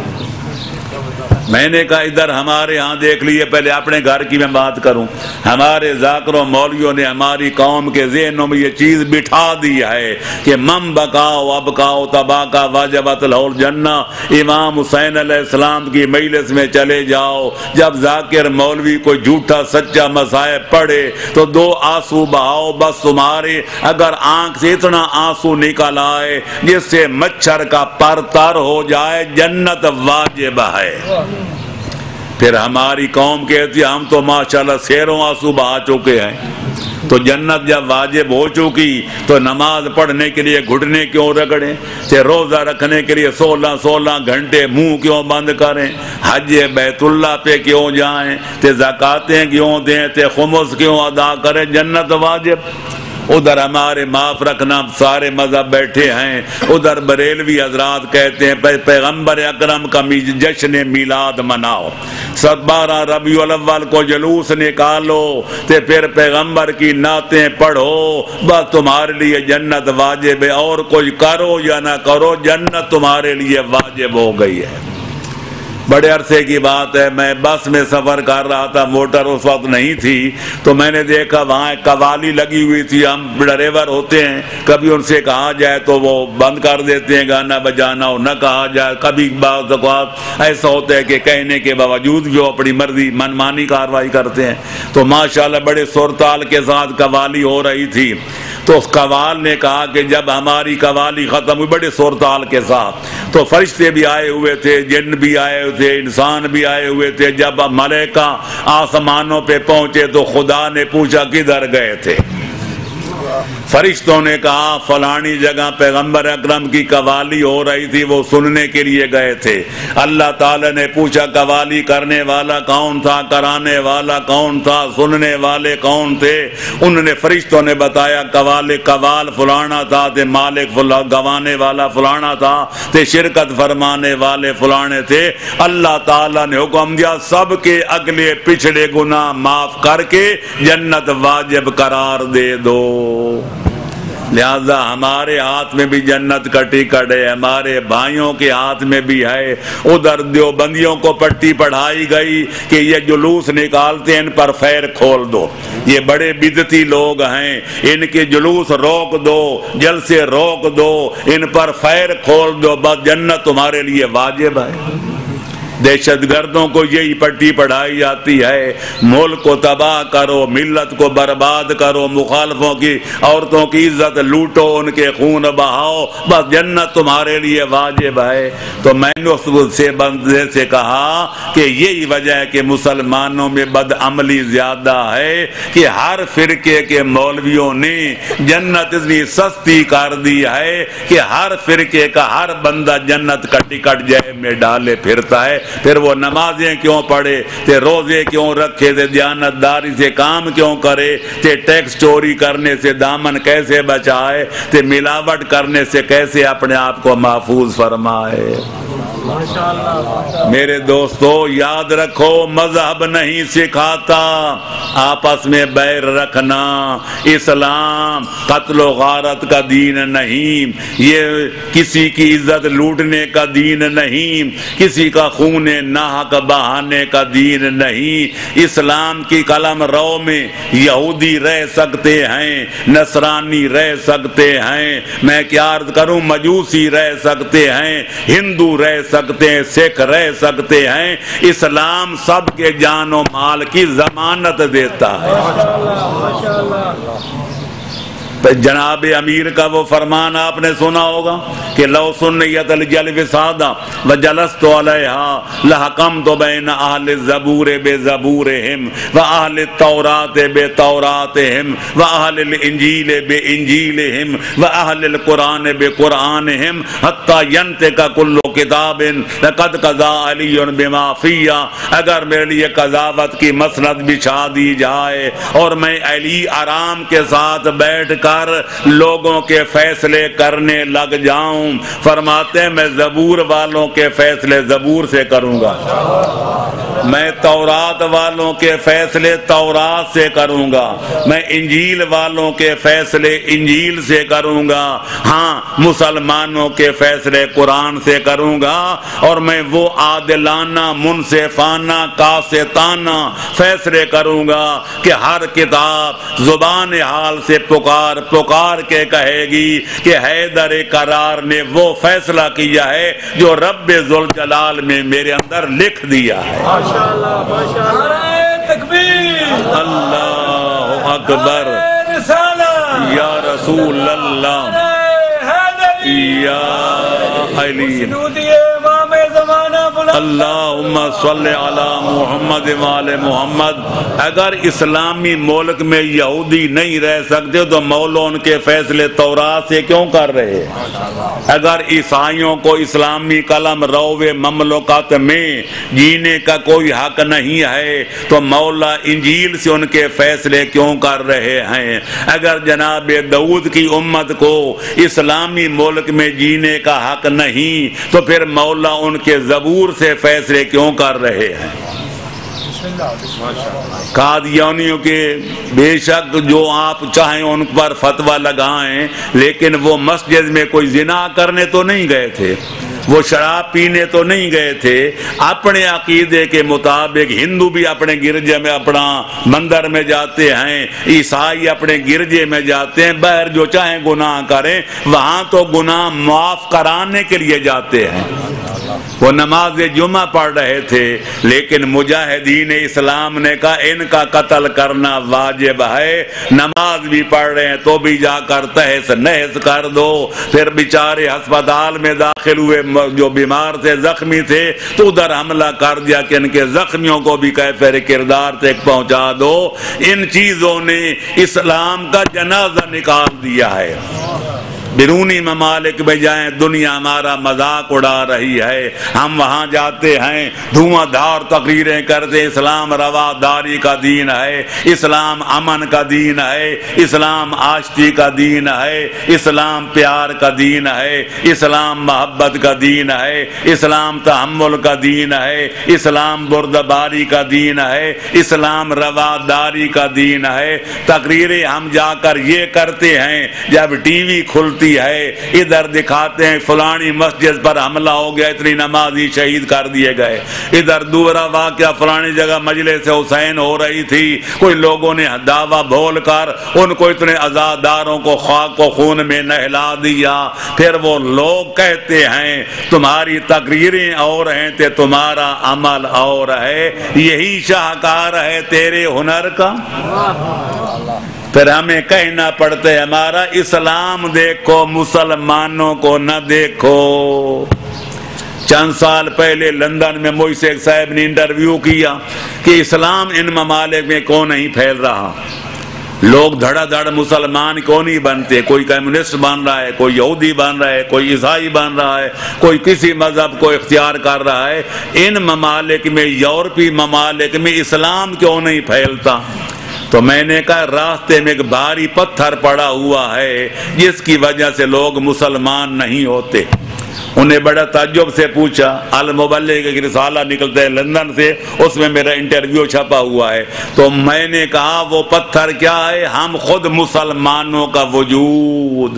میں نے کہا ادھر ہمارے ہاں دیکھ لیے، پہلے اپنے گھر کی میں بات کروں، ہمارے ذاکروں مولویوں نے ہماری قوم کے ذہنوں میں یہ چیز بٹھا دی ہے کہ مم بکاؤ ابکاؤ تباکا واجبت لہ الجنہ۔ امام حسین علیہ السلام کی مجلس میں چلے جاؤ، جب ذاکر مولوی کو جھوٹا سچا مصائب پڑھے تو دو آنسو بہاؤ، بس تمہارے اگر آنکھ سے اتنا آنسو نکل آئے جس سے مچھر کا پر تر ہو جائے، جنت واجب ہے۔ پھر ہماری قوم کہتی ہے ہم تو ماشاءاللہ سیروں آنسو بہا چکے ہیں، تو جنت جب واجب ہو چکی تو نماز پڑھنے کے لیے گھٹنے کیوں رگڑیں، تے روزہ رکھنے کے لیے سولہ سولہ گھنٹے منہ کیوں بند کریں، حج بیت اللہ پہ کیوں جائیں، تے زکاتیں کیوں دیں، تے خمس کیوں ادا کریں، جنت واجب۔ ادھر ہمارے معاف رکھنا سارے مذہب بیٹھے ہیں، ادھر بریلوی حضرات کہتے ہیں پیغمبر اکرم کا جشن میلاد مناؤ، بارہ ربیع الاول کو جلوس نکالو، تے پھر پیغمبر کی نعتیں پڑھو، بس تمہارے لیے جنت واجب ہے، اور کچھ کرو یا نہ کرو جنت تمہارے لیے واجب ہو گئی ہے۔ بڑے عرصے کی بات ہے، میں بس میں سفر کر رہا تھا، موٹر اس وقت نہیں تھی، تو میں نے دیکھا وہاں ایک قوالی لگی ہوئی تھی۔ ہم ڈرائیور ہوتے ہیں، کبھی ان سے کہا جائے تو وہ بند کر دیتے ہیں گانا بجانا، اور نہ کہا جائے کبھی بعض اوقات ایسا ہوتا ہے کہ کہنے کے باوجود بھی وہ اپنی مرضی منمانی کارروائی کرتے ہیں۔ تو ماشاءاللہ بڑے سرتال کے ساتھ قوالی ہو رہی تھی، تو اس قوال نے کہا کہ جب ہماری قوالی ختم ہوئی بڑے سرتال کے ساتھ، تو فرشتے بھی آئے ہوئے تھے، جن بھی آئے ہوئے تھے، انسان بھی آئے ہوئے تھے۔ جب ملائکہ آسمانوں پہ پہنچے تو خدا نے پوچھا کدھر گئے تھے؟ فرشتوں نے کہا فلانی جگہ پیغمبر اکرم کی قوالی ہو رہی تھی، وہ سننے کے لیے گئے تھے۔ اللہ تعالی نے پوچھا قوالی کرنے والا کون تھا، کرانے والا کون تھا، سننے والے کون تھے؟ انہوں نے فرشتوں نے بتایا قوال قوال فلانا تھا، تے مالک گوانے والا فلانا تھا، تے شرکت فرمانے والے فلانے تھے۔ اللہ تعالی نے حکم دیا سب کے اگلے پچھڑے گناہ معاف کر کے جنت واجب قرار دے دو۔ لہذا ہمارے ہاتھ میں بھی جنت کا ٹکٹ ہے، ہمارے بھائیوں کے ہاتھ میں بھی ہے۔ ادھر دیوبندیوں کو پٹی پڑھائی گئی کہ یہ جلوس نکالتے ہیں، ان پر فیر کھول دو، یہ بڑے بدعتی لوگ ہیں، ان کے جلوس روک دو، جلسے روک دو، ان پر فیر کھول دو، بس جنت تمہارے لیے واجب ہے۔ دہشت گردوں کو یہی پٹی پڑھائی جاتی ہے، ملک کو تباہ کرو، ملت کو برباد کرو، مخالفوں کی عورتوں کی عزت لوٹو، ان کے خون بہاؤ، بس جنت تمہارے لیے واجب ہے۔ تو میں نے اس سے بندے سے کہا کہ یہی وجہ ہے کہ مسلمانوں میں بدعملی زیادہ ہے کہ ہر فرقے کے مولویوں نے جنت اتنی سستی کر دی ہے کہ ہر فرقے کا ہر بندہ جنت کا ٹکٹ جیب میں ڈالے پھرتا ہے۔ پھر وہ نمازیں کیوں پڑھے، تے روزے کیوں رکھے، تے دیانت داری سے کام کیوں کرے، تے ٹیکس چوری کرنے سے دامن کیسے بچائے، تے ملاوٹ کرنے سے کیسے اپنے آپ کو محفوظ فرمائے۔ میرے دوستو یاد رکھو مذہب نہیں سکھاتا آپس میں بیر رکھنا، اسلام قتل و غارت کا دین نہیں، یہ کسی کی عزت لوٹنے کا دین نہیں، کسی کا خون ناحق بہانے کا دین نہیں۔ اسلام کی قلم رو میں یہودی رہ سکتے ہیں، نصرانی رہ سکتے ہیں، میں کیا عرض کروں مجوسی رہ سکتے ہیں، ہندو رہ سکتے ہیں، سکھ رہ سکتے ہیں، اسلام سب کے جان و مال کی ضمانت دیتا ہے۔ جناب امیر کا وہ فرمان آپ نے سنا ہوگا کہ لو سنیت الجلب سادہ وجلست علیہا لحکمت بین اہل الزبور بزبورہم و اہل التورات بتوراتہم و اہل الانجیل بانجیلہم و اہل القرآن بقرآنہم حتی ینطق کل کتاب لقد قضا علی بما فیہ. اگر میرے لیے قضاوت کی مسند بچھا دی جائے اور میں علی آرام کے ساتھ بیٹھ کر لوگوں کے فیصلے کرنے لگ جاؤں، فرماتے ہیں میں زبور والوں کے فیصلے زبور سے کروں گا، میں تورات والوں کے فیصلے تورات سے کروں گا، میں انجیل والوں کے فیصلے انجیل سے کروں گا، ہاں مسلمانوں کے فیصلے قرآن سے کروں گا، اور میں وہ عادلانہ منصفانہ قاسطانہ فیصلے کروں گا کہ ہر کتاب زبان حال سے پکار پکار کے کہے گی کہ حیدر قرار نے وہ فیصلہ کیا ہے جو رب ذوالجلال میں میرے اندر لکھ دیا ہے. ماشاءاللہ ماشاءاللہ تکبیر، اللہ اکبر، رسالہ یا رسول اللہ، یا علی، اللہم صلی علی محمد وآل محمد. اگر اسلامی ملک میں یہودی نہیں رہ سکتے تو مولا ان کے فیصلے تورات سے کیوں کر رہے ہیں؟ اگر عیسائیوں کو اسلامی قلم روے مملکت میں جینے کا کوئی حق نہیں ہے تو مولا انجیل سے ان کے فیصلے کیوں کر رہے ہیں؟ اگر جناب داؤد کی امت کو اسلامی ملک میں جینے کا حق نہیں تو پھر مولا ان کے زبور سے فیصلے کیوں کر رہے ہیں؟ قادیانیوں کے بے شک جو آپ چاہیں ان پر فتویٰ لگائیں، لیکن وہ مسجد میں کوئی زنا کرنے تو نہیں گئے تھے، وہ شراب پینے تو نہیں گئے تھے. اپنے عقیدے کے مطابق ہندو بھی اپنے گرجے میں اپنا مندر میں جاتے ہیں، عیسائی اپنے گرجے میں جاتے ہیں، باہر جو چاہیں گناہ کریں، وہاں تو گناہ معاف کرانے کے لیے جاتے ہیں. وہ نماز جمعہ پڑھ رہے تھے، لیکن مجاہدین اسلام نے کہا ان کا قتل کرنا واجب ہے. نماز بھی پڑھ رہے ہیں تو بھی جا کر تہس نہس کر دو. پھر بیچارے ہسپتال میں داخل ہوئے جو بیمار تھے، زخمی تھے، تو ادھر حملہ کر دیا کہ ان کے زخمیوں کو بھی کیفر کردار تک پہنچا دو. ان چیزوں نے اسلام کا جنازہ نکال دیا ہے. بیرونی ممالک میں جائیں، دنیا ہمارا مذاق اڑا رہی ہے، ہم وہاں جاتے ہیں دھواں دھار تقریریں کرتے، اسلام رواداری کا دین ہے، اسلام امن کا دین ہے، اسلام آشتی کا دین ہے، اسلام پیار کا دین ہے، اسلام محبت کا دین ہے، اسلام تحمل کا دین ہے، اسلام بردباری کا دین ہے، اسلام رواداری کا دین ہے. تقریریں ہم جا کر یہ کرتے ہیں، جب ٹی وی کھلتی ہے ادھر دکھاتے ہیں فلانی مسجد پر حملہ ہو گیا، اتنی نمازی شہید کر دیے گئے. ادھر دوسرا واقعہ فلانی جگہ مجلس حسین ہو رہی تھی، کوئی لوگوں نے دعویٰ بول کر ان کو اتنے عزاداروں کو خاک و خون میں نہلا دیا. پھر وہ لوگ کہتے ہیں تمہاری تقریریں اور ہیں تے تمہارا عمل اور ہے، یہی شاہکار ہے تیرے ہنر کا. پھر ہمیں کہنا پڑتا ہے ہمارا اسلام دیکھو مسلمانوں کو نہ دیکھو. چند سال پہلے لندن میں مجھ سے ایک صاحب نے انٹرویو کیا کہ اسلام ان ممالک میں کیوں نہیں پھیل رہا، لوگ دھڑا دھڑ مسلمان کیوں نہیں بنتے، کوئی کمیونسٹ بن رہا ہے، کوئی یہودی بن رہا ہے، کوئی عیسائی بن رہا ہے، کوئی کسی مذہب کو اختیار کر رہا ہے. ان ممالک میں، یورپی ممالک میں اسلام کیوں نہیں پھیلتا؟ تو میں نے کہا راستے میں ایک بھاری پتھر پڑا ہوا ہے جس کی وجہ سے لوگ مسلمان نہیں ہوتے. انہیں بڑا تعجب سے پوچھا، المبلغ ایک رسالہ نکلتا ہے لندن سے، اس میں میرا انٹرویو چھپا ہوا ہے. تو میں نے کہا وہ پتھر کیا ہے؟ ہم خود مسلمانوں کا وجود.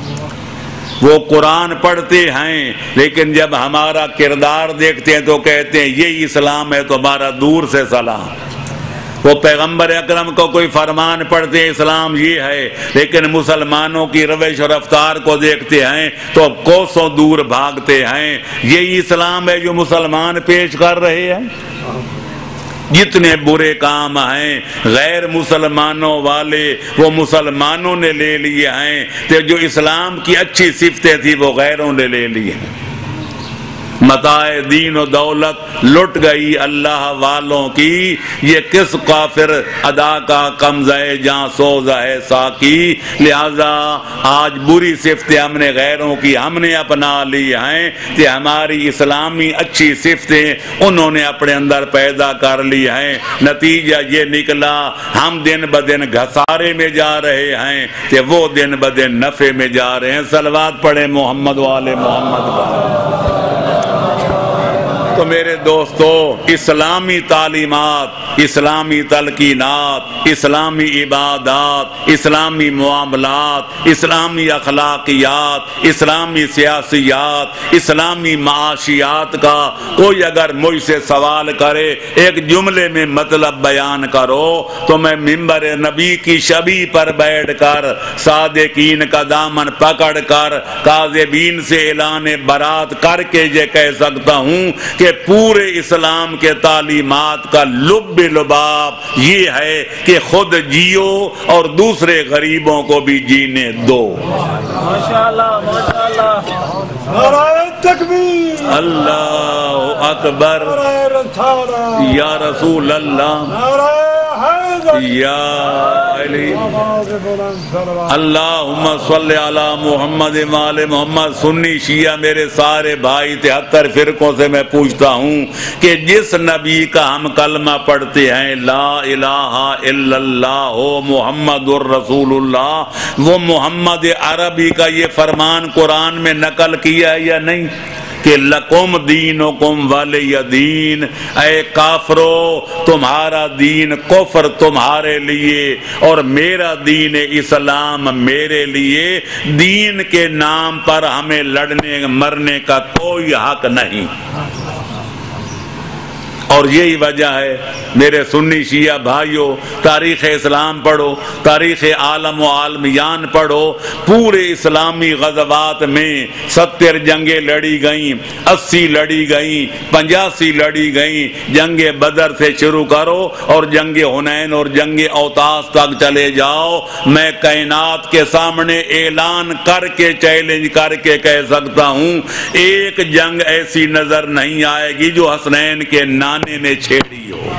وہ قرآن پڑھتے ہیں لیکن جب ہمارا کردار دیکھتے ہیں تو کہتے ہیں یہی اسلام ہے، تو ہمارا دور سے سلام. وہ پیغمبر اکرم کو کوئی فرمان پڑھتے ہیں اسلام یہ ہے، لیکن مسلمانوں کی روش و رفتار کو دیکھتے ہیں تو کوسوں دور بھاگتے ہیں. یہی اسلام ہے جو مسلمان پیش کر رہے ہیں. جتنے برے کام ہیں غیر مسلمانوں والے وہ مسلمانوں نے لے لیے ہیں، تو جو اسلام کی اچھی صفتیں تھی وہ غیروں نے لے لی ہیں۔ متاع دین و دولت لٹ گئی اللہ والوں کی، یہ کس کافر ادا کا قمزہ جاں سوز ہے ساکی، لہذا آج بری صفتیں ہم نے غیروں کی ہم نے اپنا لی ہیں کہ ہماری اسلامی اچھی صفتیں انہوں نے اپنے اندر پیدا کر لی ہیں، نتیجہ یہ نکلا ہم دن بدن گھسارے میں جا رہے ہیں کہ وہ دن بدن نفع میں جا رہے ہیں۔ صلوات پڑھیں محمد والے محمد کا۔ تو میرے دوستو، اسلامی تعلیمات، اسلامی تلقینات، اسلامی عبادات، اسلامی معاملات، اسلامی اخلاقیات، اسلامی سیاسیات، اسلامی معاشیات کا کوئی اگر مجھ سے سوال کرے ایک جملے میں مطلب بیان کرو تو میں منبر نبی کی شبی پر بیٹھ کر صادقین کا دامن پکڑ کر کاذبین سے اعلان برات کر کے یہ کہہ سکتا ہوں کہ پورے اسلام کے تعلیمات کا لب لباب یہ ہے کہ خود جیو اور دوسرے غریبوں کو بھی جینے دو۔ ماشاءاللہ ماشاءاللہ، نعرہ تکبیر، اللہ اکبر، یا رسول اللہ، یا علی، اللہم صلی علی محمد وآل محمد۔ سنی شیعہ میرے سارے بھائی تہتر فرقوں سے میں پوچھتا ہوں کہ جس نبی کا ہم کلمہ پڑھتے ہیں لا الہ الا اللہ محمد الرسول اللہ، وہ محمد عربی کا یہ فرمان قرآن میں نقل کیا ہے یا نہیں کہ لکم دینکم ولی دین، اے کافرو تمہارا دین کفر تمہارے لیے اور میرا دین اسلام میرے لیے، دین کے نام پر ہمیں لڑنے مرنے کا کوئی حق نہیں۔ اور یہی وجہ ہے میرے سنی شیعہ بھائیوں، تاریخ اسلام پڑھو، تاریخ عالم و عالمیان پڑھو، پورے اسلامی غزوات میں ستر جنگیں لڑی گئیں، اسی لڑی گئیں، پنجاسی لڑی گئیں، جنگ بدر سے شروع کرو اور جنگ حنین اور جنگ اوطاس تک چلے جاؤ، میں کائنات کے سامنے اعلان کر کے چیلنج کر کے کہہ سکتا ہوں ایک جنگ ایسی نظر نہیں آئے گی جو حسنین کے نانے نے چھیڑی ہو۔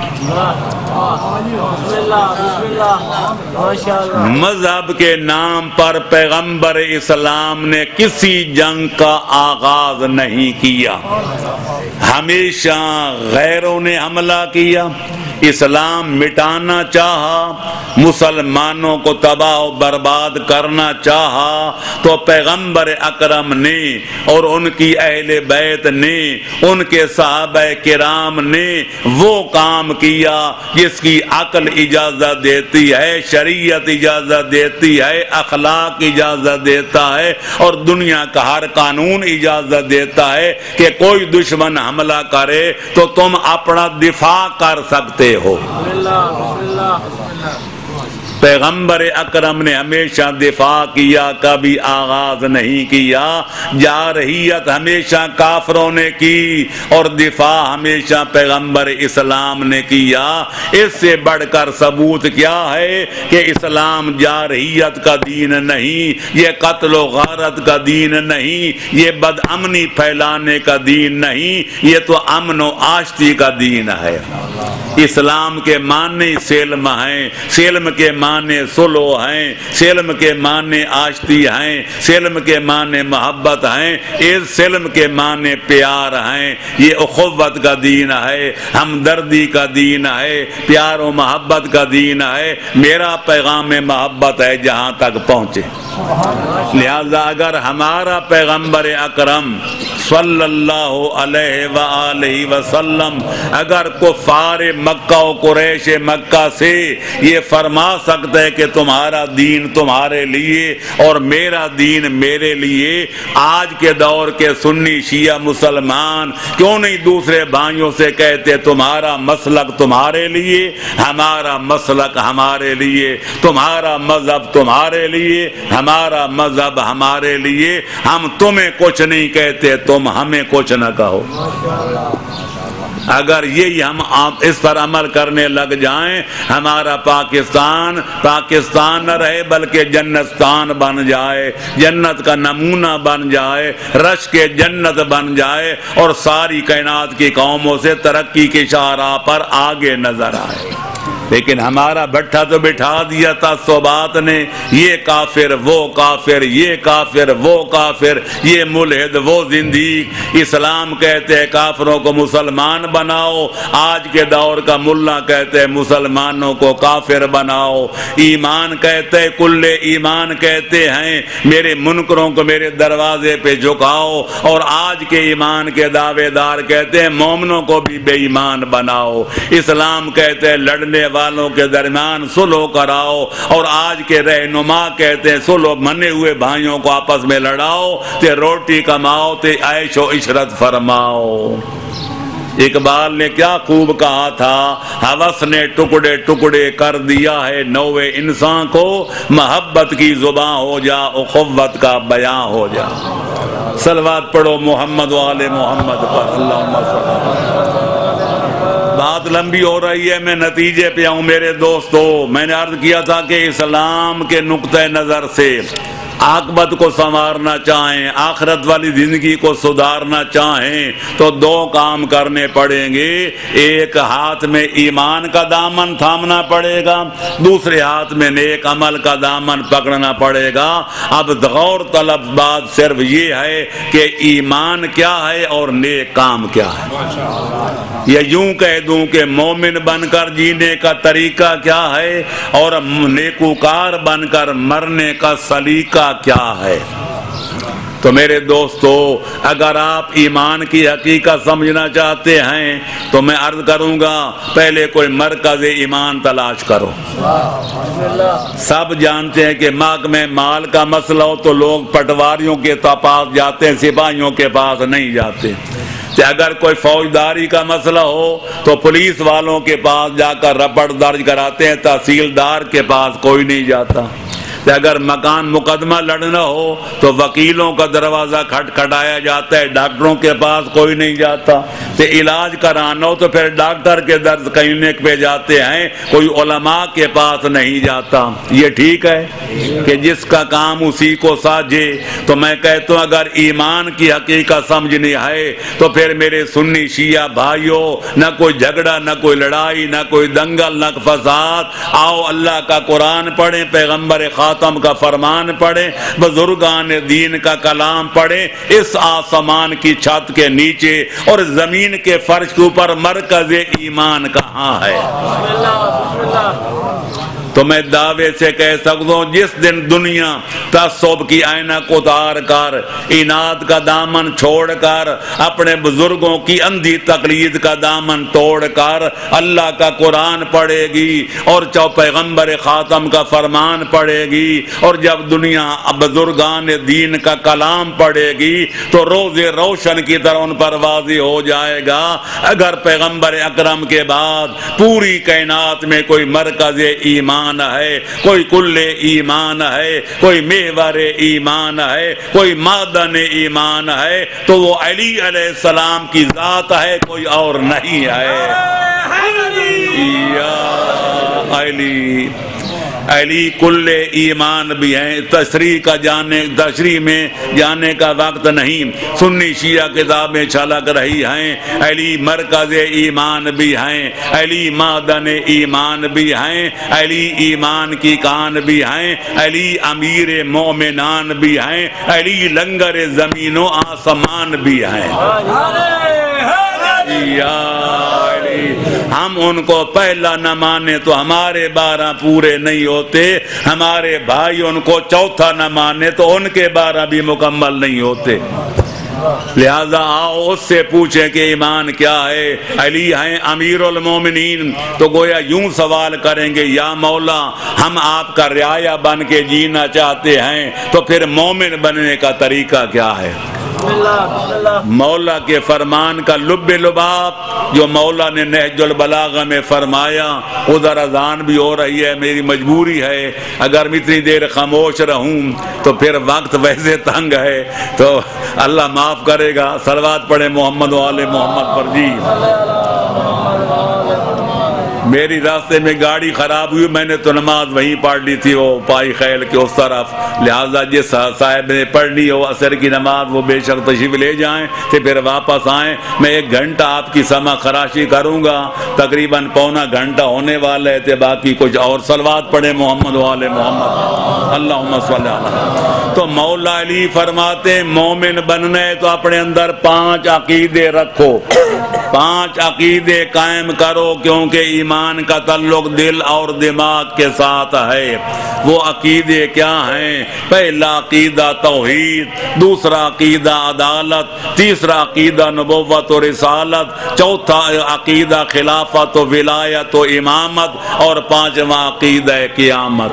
مذہب کے نام پر پیغمبر اسلام نے کسی جنگ کا آغاز نہیں کیا، ہمیشہ غیروں نے حملہ کیا۔ اسلام مٹانا چاہا، مسلمانوں کو تباہ و برباد کرنا چاہا تو پیغمبر اکرم نے اور ان کی اہل بیت نے، ان کے صحابہ کرام نے وہ کام کیا جس کی عقل اجازت دیتی ہے، شریعت اجازت دیتی ہے، اخلاق اجازت دیتا ہے اور دنیا کا ہر قانون اجازت دیتا ہے کہ کوئی دشمن حملہ کرے تو تم اپنا دفاع کر سکتے ہو۔ پیغمبر اکرم نے ہمیشہ دفاع کیا، کبھی آغاز نہیں کیا۔ جارحیت ہمیشہ کافروں نے کی اور دفاع ہمیشہ پیغمبر اسلام نے کیا۔ اس سے بڑھ کر ثبوت کیا ہے کہ اسلام جارحیت کا دین نہیں، یہ قتل و غارت کا دین نہیں، یہ بد امنی پھیلانے کا دین نہیں، یہ تو امن و آشتی کا دین ہے۔ اسلام کے معنی سلم ہیں، سلم کے معنی صلح ہیں، سلم کے معنی آشتی ہیں، سلم کے معنی محبت ہیں، اس سلم کے معنی پیار ہیں۔ یہ اخوت کا دین ہے، ہمدردی کا دین ہے، پیار و محبت کا دین ہے۔ میرا پیغام محبت ہے جہاں تک پہنچے۔ لہذا اگر ہمارا پیغمبر اکرم صلی اللہ علیہ وآلہ وسلم اگر کفار مکہ و قریش مکہ سے یہ فرما سکتا ہے کہ تمہارا دین تمہارے لیے اور میرا دین میرے لیے، آج کے دور کے سنی شیعہ مسلمان کیوں نہیں دوسرے بھائیوں سے کہتے تمہارا مسلک تمہارے لیے، ہمارا مسلک ہمارے لیے، تمہارا مذہب تمہارے لیے، ہمارا مذہب ہمارے لیے، ہم تمہیں کچھ نہیں کہتے، تم ہمیں کچھ نہ کہو۔ اگر یہی ہم اس پر عمل کرنے لگ جائیں ہمارا پاکستان پاکستان نہ رہے بلکہ جنتستان بن جائے، جنت کا نمونہ بن جائے، رش کے جنت بن جائے اور ساری کائنات کی قوموں سے ترقی کی شاہراہ پر آگے نظر آئے۔ لیکن ہمارا بٹھا تو بٹھا دیا تعصبات نے، یہ کافر وہ کافر، یہ کافر وہ کافر، یہ ملحد وہ زندیق۔ اسلام کہتے ہیں کافروں کو مسلمان بناؤ، آج کے دور کا ملا کہتے ہیں مسلمانوں کو کافر بناؤ۔ ایمان کہتے ہیں کل ایمان کہتے ہیں میرے منکروں کو میرے دروازے پہ جھکاؤ، اور آج کے ایمان کے دعوے دار کہتے ہیں مومنوں کو بھی بے ایمان بناؤ۔ اسلام کہتے ہیں لڑنے والوں کے درمیان صلح کراؤ، اور آج کے رہنما کہتے ہیں صلح منے ہوئے بھائیوں کو آپس میں لڑاؤ، تے روٹی کماؤ تے عیش و عشرت فرماؤ۔ اقبال نے کیا خوب کہا تھا، ہوس نے ٹکڑے ٹکڑے کر دیا ہے نوے انسان کو، محبت کی زباں ہو جا اخوت کا بیاں ہو جا۔ صلوات پڑھو محمد وآل محمد پر، اللہم صل علی۔ بات لمبی ہو رہی ہے، میں نتیجے پہ آؤں میرے دوستو۔ میں نے عرض کیا تھا کہ اسلام کے نقطہ نظر سے عاقبت کو سنوارنا چاہیں، آخرت والی زندگی کو سدھارنا چاہیں تو دو کام کرنے پڑیں گے۔ ایک ہاتھ میں ایمان کا دامن تھامنا پڑے گا، دوسرے ہاتھ میں نیک عمل کا دامن پکڑنا پڑے گا۔ اب غور طلب بات صرف یہ ہے کہ ایمان کیا ہے اور نیک کام کیا ہے۔ یا یوں کہہ دوں کہ مومن بن کر جینے کا طریقہ کیا ہے اور نیکوکار بن کر مرنے کا سلیقہ کیا ہے۔ تو میرے دوستو اگر آپ ایمان کی حقیقت سمجھنا چاہتے ہیں تو میں عرض کروں گا پہلے کوئی مرکز ایمان تلاش کرو۔ سب جانتے ہیں کہ محکمہ میں مال کا مسئلہ ہو تو لوگ پٹواریوں کے پاس جاتے ہیں، سپاہیوں کے پاس نہیں جاتے۔ اگر کوئی فوجداری کا مسئلہ ہو تو پولیس والوں کے پاس جا کر رپورٹ درج کراتے ہیں، تحصیلدار کے پاس کوئی نہیں جاتا۔ اگر مکان مقدمہ لڑنا ہو تو وکیلوں کا دروازہ کھٹ کھٹایا جاتا ہے، ڈاکٹروں کے پاس کوئی نہیں جاتا۔ تو علاج کرانا ہو تو پھر ڈاکٹر کے درد کلینک پہ جاتے ہیں، کوئی علماء کے پاس نہیں جاتا۔ یہ ٹھیک ہے کہ جس کا کام اسی کو ساجے؟ تو میں کہتا ہوں اگر ایمان کی حقیقت سمجھنی ہے تو پھر میرے سنی شیعہ بھائیوں نہ کوئی جھگڑا، نہ کوئی لڑائی، نہ کوئی دنگل، نہ فساد۔ آؤ اللہ کا قرآن پڑھیں، پیغمبر خاتم کا فرمان پڑھیں، بزرگان دین کا کلام پڑھیں، اس آسمان کی چھت کے نیچے اور زمین کے فرش کے اوپر مرکز ایمان کہاں ہے؟ تو میں دعوے سے کہہ سکتا ہوں جس دن دنیا تعصب کی عینک اتار کر، اناد کا دامن چھوڑ کر، اپنے بزرگوں کی اندھی تقلید کا دامن توڑ کر اللہ کا قرآن پڑھے گی اور چو پیغمبر خاتم کا فرمان پڑھے گی، اور جب دنیا بزرگان دین کا کلام پڑھے گی تو روز روشن کی طرح ان پر واضح ہو جائے گا اگر پیغمبر اکرم کے بعد پوری کائنات میں کوئی مرکز ایمان ہے، کوئی کل ایمان ہے، کوئی محور ایمان ہے، کوئی معدن ایمان ہے تو وہ علی علیہ السلام کی ذات ہے، کوئی اور نہیں ہے۔ یا علی علی کل ایمان بھی ہیں۔ تشریح کا جانے تشریح میں جانے کا وقت نہیں، سنی شیعہ کتابیں چھلک رہی ہیں۔ علی مرکز ایمان بھی ہیں، علی معدن ایمان بھی ہیں، علی ایمان کی کان بھی ہیں، علی امیر مومنان بھی ہیں، علی لنگر زمین و آسمان بھی ہیں۔ یا ہم ان کو پہلا نہ مانے تو ہمارے بارہ پورے نہیں ہوتے، ہمارے بھائی ان کو چوتھا نہ مانے تو ان کے بارہ بھی مکمل نہیں ہوتے۔ لہذا آؤ اس سے پوچھیں کہ ایمان کیا ہے۔ علی ہیں امیر المومنین تو گویا یوں سوال کریں گے یا مولا ہم آپ کا رعایا بن کے جینا چاہتے ہیں تو پھر مومن بننے کا طریقہ کیا ہے؟ مولا کے فرمان کا لب لباب جو مولا نے نہج البلاغہ میں فرمایا، ادھر اذان بھی ہو رہی ہے، میری مجبوری ہے، اگر میں اتنی دیر خاموش رہوں تو پھر وقت ویسے تنگ ہے، تو اللہ معاف کرے گا۔ صلوات پڑھے محمد و آل محمد پر جی۔ میری راستے میں گاڑی خراب ہوئی، میں نے تو نماز وہیں پڑھ لی تھی، وہ پائی خیل کے اس طرف، لہٰذا جس صاحب نے پڑھنی ہو عصر کی نماز وہ بے شک تشریف لے جائیں تو پھر واپس آئیں۔ میں ایک گھنٹہ آپ کی سمع خراشی کروں گا، تقریباً پونا گھنٹہ ہونے والا ہے، تو باقی کچھ اور صلوات پڑھے محمد و آل محمد، اللہم صلی اللہ۔ تو مولا علی فرماتے ہیں مومن بننا ہے تو اپنے اندر پانچ عقیدے رکھو، پانچ عقیدے قائم کرو، کیونکہ ایمان کا تعلق دل اور دماغ کے ساتھ ہے۔ وہ عقیدے کیا ہیں؟ پہلا عقیدہ توحید، دوسرا عقیدہ عدالت، تیسرا عقیدہ نبوت و رسالت، چوتھا عقیدہ خلافت و ولایت و امامت، اور پانچواں عقیدہ قیامت۔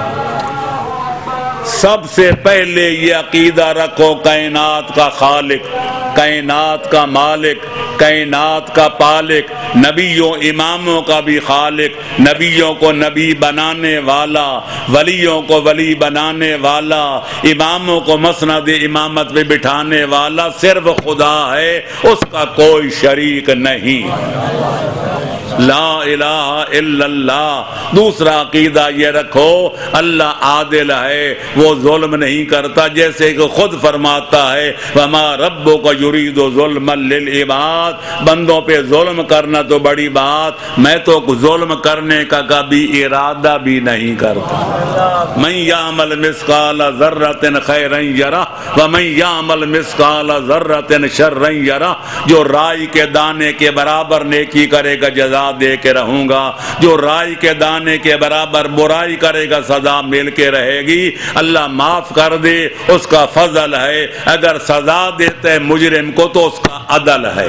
سب سے پہلے یہ عقیدہ رکھو کائنات کا خالق، کائنات کا مالک، کائنات کا پالک، نبیوں اماموں کا بھی خالق، نبیوں کو نبی بنانے والا، ولیوں کو ولی بنانے والا، اماموں کو مسند امامت پہ بٹھانے والا صرف خدا ہے، اس کا کوئی شریک نہیں۔ لا الہ الا اللہ۔ دوسرا عقیدہ یہ رکھو اللہ عادل ہے، وہ ظلم نہیں کرتا، جیسے کہ خود فرماتا ہے وما ربک یرید ظلما للعباد، بندوں پہ ظلم کرنا تو بڑی بات، میں تو ظلم کرنے کا کبھی ارادہ بھی نہیں کرتا۔ من یعمل مثقال ذرۃ خیرا یرہ ومن یعمل مثقال ذرۃ شرا یرہ، جو رائی کے دانے کے برابر نیکی کرے گا جزا دے کے رہوں گا، جو رائی کے دانے کے برابر برائی کرے گا سزا مل کے رہے گی۔ اللہ معاف کر دے، اس کا فضل ہے، اگر سزا دیتے مجرم کو تو اس کا عدل ہے۔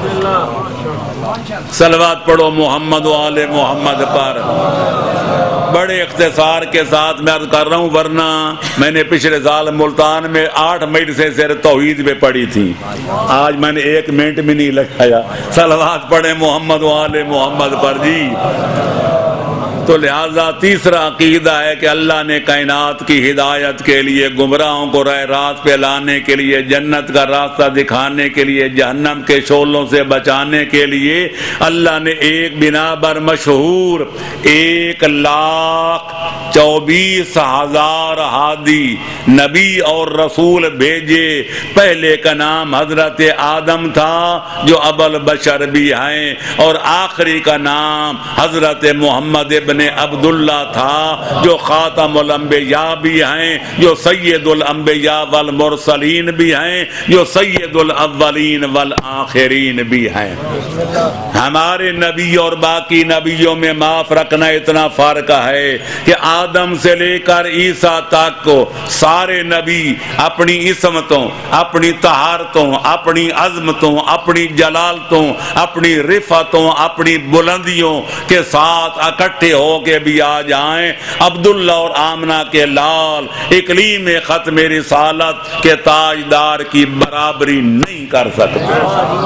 صلوات پڑھو محمد و آل محمد پر۔ بڑے اختصار کے ساتھ میں عرض کر رہا ہوں، ورنہ میں نے پچھلے سال ملتان میں آٹھ منٹ سے صرف توحید پہ پڑھی تھی، آج میں نے ایک منٹ بھی نہیں لگایا۔ صلوات پڑھے محمد و آل محمد پر جی۔ تو لہٰذا تیسرا عقیدہ ہے کہ اللہ نے کائنات کی ہدایت کے لیے، گمراہوں کو راہ راست پہ لانے کے لیے، جنت کا راستہ دکھانے کے لیے، جہنم کے شعلوں سے بچانے کے لیے، اللہ نے ایک بنا بر مشہور ایک لاکھ چوبیس ہزار ہادی نبی اور رسول بھیجے۔ پہلے کا نام حضرت آدم تھا جو ابو البشر بھی ہیں، اور آخری کا نام حضرت محمد ابن عبداللہ تھا جو خاتم الانبیاء بھی ہیں، جو سید الانبیاء والمرسلین بھی ہیں، جو سید الاولین والآخرین بھی ہیں۔ ہمارے نبی اور باقی نبیوں میں معاف رکھنا اتنا فرق ہے کہ آدم سے لے کر عیسیٰ تک کو سارے نبی اپنی عصمتوں، اپنی طہارتوں، اپنی عظمتوں، اپنی جلالتوں، اپنی رفتوں، اپنی بلندیوں کے ساتھ اکٹھے ہو کے بھی آ جائیں، عبداللہ اور آمنہ کے لال اقلیم ختم رسالت کے تاجدار کی برابری نہیں کر سکتے۔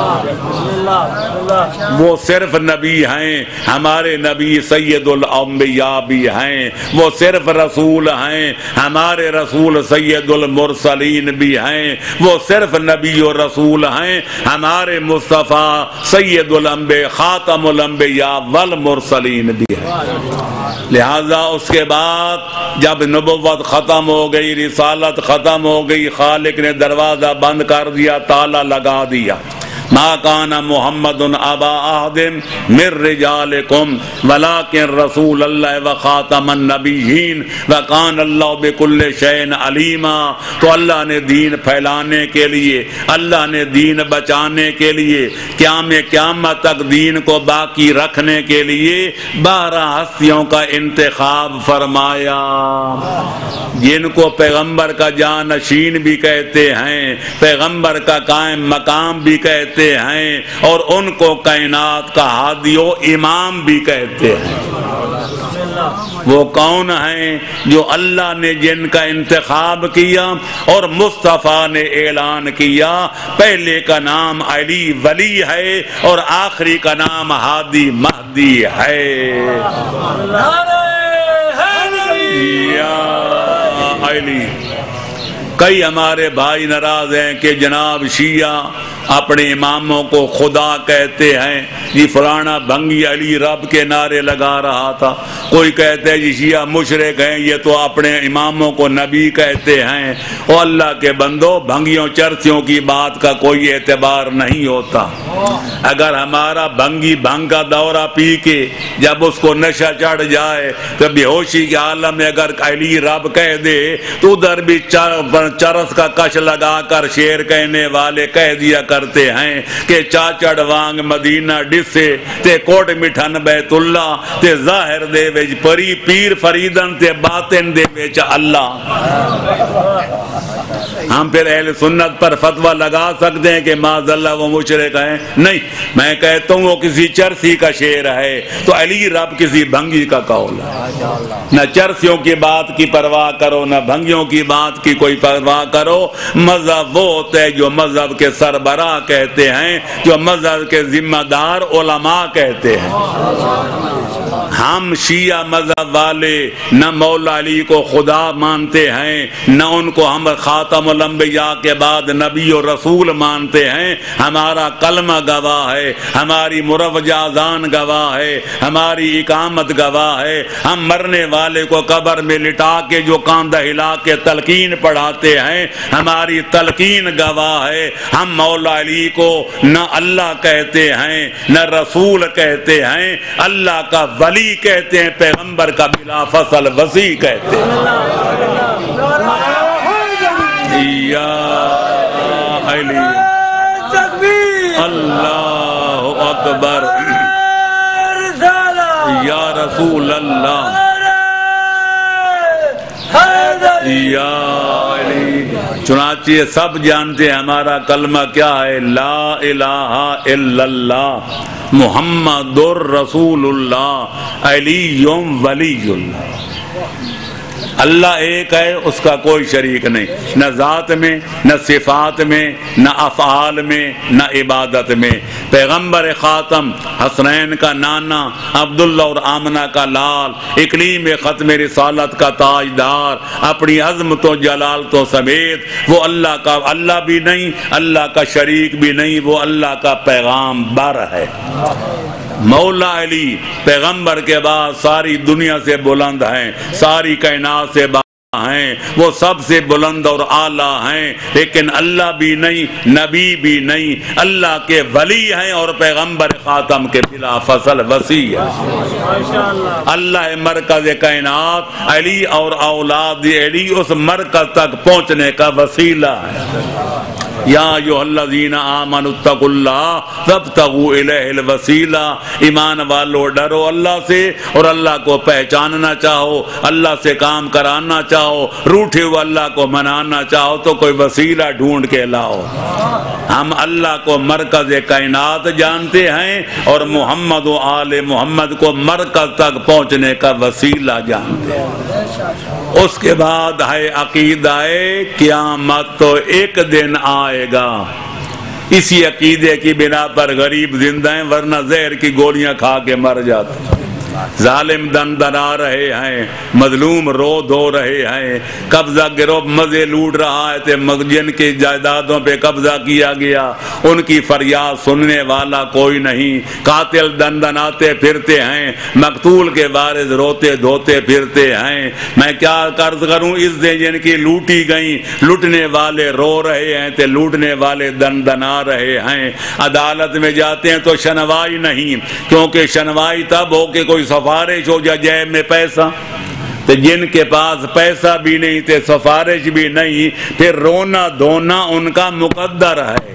وہ صرف نبی ہیں، ہمارے نبی سید الانبیاء بھی ہیں، وہ صرف رسول ہیں، ہمارے رسول سید المرسلین بھی ہیں، وہ صرف نبی و رسول ہیں، ہمارے مصطفیٰ سید الانبیاء خاتم الانبیاء والمرسلین بھی ہیں۔ لہذا اس کے بعد جب نبوت ختم ہو گئی، رسالت ختم ہو گئی، خالق نے دروازہ بند کر دیا، تالا لگا دیا۔ ما کان محمد ابا احد من رجالکم ولکن رسول اللہ وخاتم النبیین وکان اللہ بکل شیء علیما۔ تو اللہ نے دین پھیلانے کے لیے، اللہ نے دین بچانے کے لیے، قیام قیامت تک دین کو باقی رکھنے کے لیے بارہ ہستیوں کا انتخاب فرمایا، جن کو پیغمبر کا جانشین بھی کہتے ہیں، پیغمبر کا قائم مقام بھی کہتے ہیں، اور ان کو کائنات کا ہادی و امام بھی کہتے ہیں۔ وہ کون ہیں جو اللہ نے جن کا انتخاب کیا اور مصطفیٰ نے اعلان کیا پہلے کا نام علی ولی ہے اور آخری کا نام ہادی مہدی ہے۔ یا علی۔ کئی ہمارے بھائی ناراض ہیں کہ جناب شیعہ اپنے اماموں کو خدا کہتے ہیں، یہ فلانا بھنگی علی رب کے نعرے لگا رہا تھا، کوئی کہتے ہیں جی شیعہ مشرک ہیں، یہ تو اپنے اماموں کو نبی کہتے ہیں۔ اور اللہ کے بندو، بھنگیوں چرسیوں کی بات کا کوئی اعتبار نہیں ہوتا۔ اگر ہمارا بھنگی بھنگ کا دورہ پی کے جب اس کو نشہ چڑھ جائے تو بے ہوشی کے عالم میں اگر علی رب کہہ دے تو ادھر بھی چرس کا کش لگا کر شیر کہنے والے کہہ دیا کرتے ہیں کہ چاچڑ وانگ مدینہ ڈسے تے کوٹ مٹھن بیت اللہ تے ظاہر دے وچ پری پیر فریدن تے باطن دے وچ اللہ۔ ہم پھر اہل سنت پر فتویٰ لگا سکتے ہیں کہ معاذ اللہ وہ مشرک ہیں؟ نہیں، میں کہتا ہوں وہ کسی چرسی کا شعر ہے تو علی رب کسی بھنگی کا قول ہے۔ نہ چرسیوں کی بات کی پرواہ کرو، نہ بھنگیوں کی بات کی کوئی پرواہ کرو۔ مذہب وہ ہوتا ہے جو مذہب کے سربراہ کہتے ہیں، جو مذہب کے ذمہ دار علماء کہتے ہیں۔ ہم شیعہ مذہب والے نہ مولا علی کو خدا مانتے ہیں، نہ ان کو ہم خاتم الانبیاء کے بعد نبی و رسول مانتے ہیں۔ ہمارا کلمہ گواہ ہے، ہماری مروجہ اذان گواہ ہے، ہماری اقامت گواہ ہے۔ ہم مرنے والے کو قبر میں لٹا کے جو کاندھا ہلا کے تلقین پڑھاتے ہیں، ہماری تلقین گواہ ہے۔ ہم مولا علی کو نہ اللہ کہتے ہیں نہ رسول کہتے ہیں، اللہ کا ولی کہتے ہیں، پیغمبر کا بلا فصل وسیع کہتے ہیں۔ یا علی، اللہ اکبر، یا رسول اللہ، یا علی۔ چنانچہ سب جانتے ہیں ہمارا کلمہ کیا ہے، لا الہ الا اللہ محمد الرسول اللہ علی ولی اللہ۔ اللہ ایک ہے، اس کا کوئی شریک نہیں، نہ ذات میں، نہ صفات میں، نہ افعال میں، نہ عبادت میں۔ پیغمبر خاتم، حسنین کا نانا، عبداللہ اور آمنہ کا لال، اقلیم ختم رسالت کا تاجدار، اپنی عظمت و جلالتوں سمیت وہ اللہ کا اللہ بھی نہیں، اللہ کا شریک بھی نہیں، وہ اللہ کا پیغام بر ہے۔ مولا علی پیغمبر کے بعد ساری دنیا سے بلند ہیں، ساری کائنات سے ہیں، وہ سب سے بلند اور اعلیٰ ہیں، لیکن اللہ بھی نہیں، نبی بھی نہیں، اللہ کے ولی ہیں اور پیغمبر خاتم کے بلا فصل وسیع ہے۔ اللہ مرکز کائنات، علی اور اولاد علی اس مرکز تک پہنچنے کا وسیلہ ہے۔ یا ایھا الذین آمنوا اتقوا اللہ وابتغوا الیہ الوسیلہ، ایمان والو ڈرو اللہ سے اور اللہ کو پہچاننا چاہو، اللہ سے کام کرانا چاہو، روٹھے ہوئے اللہ کو منانا چاہو تو کوئی وسیلہ ڈھونڈ کے لاؤ۔ ہم اللہ کو مرکز کائنات جانتے ہیں اور محمد و آل محمد کو مرکز تک پہنچنے کا وسیلہ جانتے ہیں۔ اس کے بعد ہے عقیدہ قیامت، تو ایک دن آئے گا۔ اسی عقیدے کی بنا پر غریب زندہ ہیں، ورنہ زہر کی گولیاں کھا کے مر جاتے ہیں۔ ظالم دن دنا رہے ہیں، مظلوم رو دھو رہے ہیں، قبضہ گروہ مزے لوٹ رہا ہے، جن کی جائیدادوں پہ قبضہ کیا گیا ان کی فریاد سننے والا کوئی نہیں، قاتل دن دناتے پھرتے ہیں، مقتول کے وارث روتے دھوتے پھرتے ہیں۔ میں کیا قرض کروں، اس دن جن کی لوٹی گئیں، لوٹنے والے رو رہے ہیں تے لوٹنے والے دن دنا رہے ہیں۔ عدالت میں جاتے ہیں تو شنوائی نہیں، کیونکہ شنوائی تب ہو کہ کوئی سفارش ہو جا جیب میں پیسہ، تو جن کے پاس پیسہ بھی نہیں تھے سفارش بھی نہیں، پھر رونا دھونا ان کا مقدر ہے۔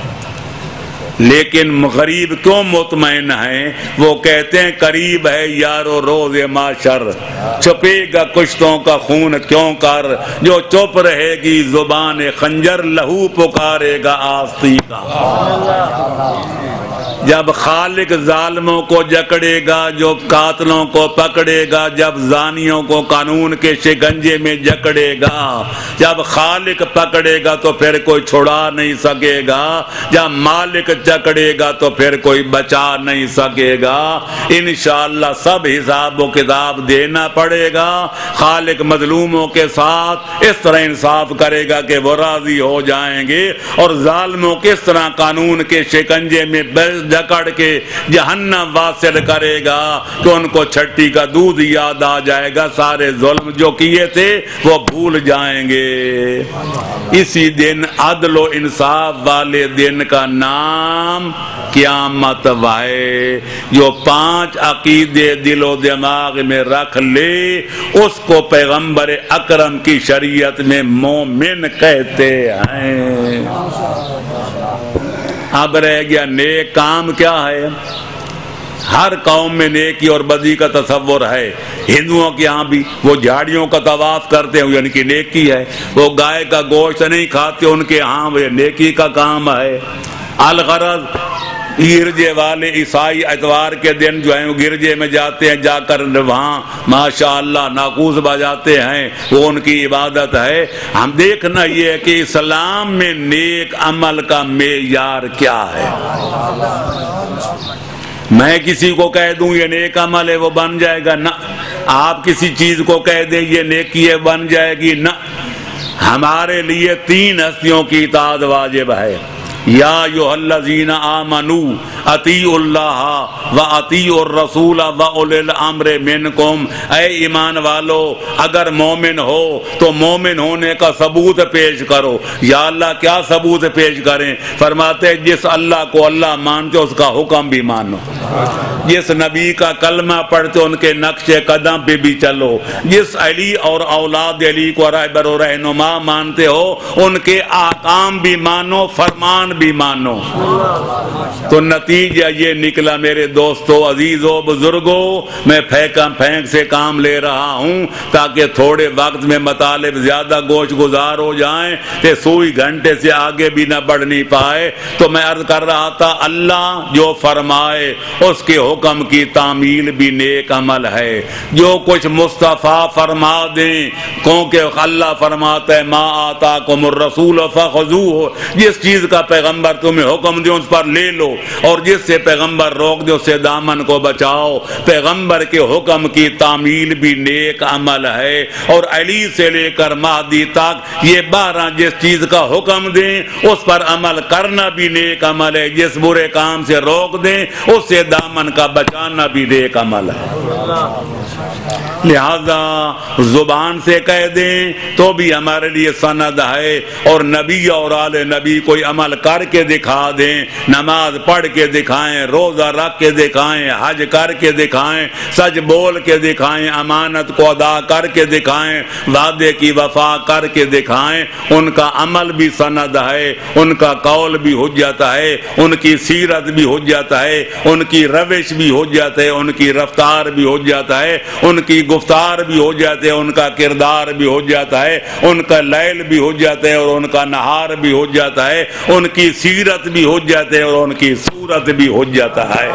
لیکن غریب کیوں مطمئن ہیں؟ وہ کہتے ہیں قریب ہے یارو روز معاشر، چھپے گا کشتوں کا خون کیوں کر، جو چپ رہے گی زبان خنجر، لہو پکارے گا آستی کا۔ جب خالق ظالموں کو جکڑے گا، جو قاتلوں کو پکڑے گا، جب زانیوں کو قانون کے شکنجے میں جکڑے گا، جب خالق پکڑے گا تو پھر کوئی چھڑا نہیں سکے گا، جب مالک جکڑے گا تو پھر کوئی بچا نہیں سکے گا۔ انشاءاللہ سب حساب و کتاب دینا پڑے گا۔ خالق مظلوموں کے ساتھ اس طرح انصاف کرے گا کہ وہ راضی ہو جائیں گے، اور ظالموں کس طرح قانون کے شکنجے میں جکڑ کے جہنم واصل کرے گا کہ ان کو چھٹی کا دودھ یاد آ جائے گا، سارے ظلم جو کیے تھے وہ بھول جائیں گے۔ اسی دن عدل و انصاف والے دن کا نام قیامت ہے۔ جو پانچ عقیدے دل و دماغ میں رکھ لے اس کو پیغمبر اکرم کی شریعت میں مومن کہتے ہیں۔ اب رہ گیا نیک کام کیا ہے؟ ہر قوم میں نیکی اور بدی کا تصور ہے۔ ہندوؤں کے ہاں بھی وہ جھاڑیوں کا طواف کرتے ہیں، یعنی کہ نیکی ہے۔ وہ گائے کا گوشت نہیں کھاتے، ان کے ہاں وہ نیکی کا کام ہے۔ الغرض گرجے والے عیسائی اتوار کے دن جو ہیں وہ گرجے میں جاتے ہیں، جا کر وہاں ماشاءاللہ ناقوس بجاتے ہیں، وہ ان کی عبادت ہے۔ ہم دیکھنا یہ ہے کہ اسلام میں نیک عمل کا معیار کیا ہے۔ میں کسی کو کہہ دوں یہ نیک عمل ہے وہ بن جائے گا؟ نہ۔ آپ کسی چیز کو کہہ دیں یہ نیکی ہے بن جائے گی؟ نہ۔ ہمارے لیے تین ہستیوں کی اطاعت واجب ہے۔ یا ایھا الذین آمنوا اطیعوا اللہ و اطیعوا الرسول و اولی الامر منکم۔ اے ایمان والو، اگر مومن ہو تو مومن ہونے کا ثبوت پیش کرو۔ یا اللہ کیا ثبوت پیش کریں؟ فرماتے جس اللہ کو اللہ مانتے اس کا حکم بھی مانو، جس نبی کا کلمہ پڑھتے ان کے نقش قدم پہ بھی چلو، جس علی اور اولاد علی کو رہبر و رہنما مانتے ہو ان کے احکام بھی مانو، فرمان بھی مانو۔ تو نتیجہ یہ نکلا میرے دوستو، عزیزو، بزرگو، میں پھینکا پھینک سے کام لے رہا ہوں تاکہ تھوڑے وقت میں مطالب زیادہ گوش گزار ہو جائیں کہ سوئی گھنٹے سے آگے بھی نہ بڑھ نہیں پائے۔ تو میں عرض کر رہا تھا اللہ جو فرمائے اس کے حکم کی تعمیل بھی نیک عمل ہے۔ جو کچھ مصطفیٰ فرما دیں، کیونکہ اللہ فرماتا ہے ما آتاکم الرسول فخذوہ، جس چیز کا پیغمبر تمہیں حکم دے اس پر لے لو، اور جس سے پیغمبر روک دے اس سے دامن کو بچاؤ۔ پیغمبر کے حکم کی تعمیل بھی نیک عمل ہے، اور علی سے لے کر مہدی تک یہ بارہ جس چیز کا حکم دیں اس پر عمل کرنا بھی نیک عمل ہے، جس برے کام سے روک دیں اس سے دامن کا بچانا بھی نیک عمل ہے۔ لہذا زبان سے کہہ دیں تو بھی ہمارے لیے سند ہے، اور نبی اور آل نبی کوئی عمل کر کے دکھا دیں، نماز پڑھ کے دکھائیں، روزہ رکھ کے دکھائیں، حج کر کے دکھائیں، سچ بول کے دکھائیں، امانت کو ادا کر کے دکھائیں، وعدے کی وفا کر کے دکھائیں، ان کا عمل بھی سند ہے، ان کا قول بھی حجت ہے، ان کی سیرت بھی حجت ہے، ان کی روش بھی حجت ہے، ان کی رفتار بھی حجت ہے، ان کی گفتار بھی حجت ہے، ان کا کردار بھی حجت ہے، ان کا لیل بھی حجت ہے اور ان کا نہار بھی حجت ہے، ان کی سیرت بھی حجت ہے اور ان کی صورت بھی حجت ہے۔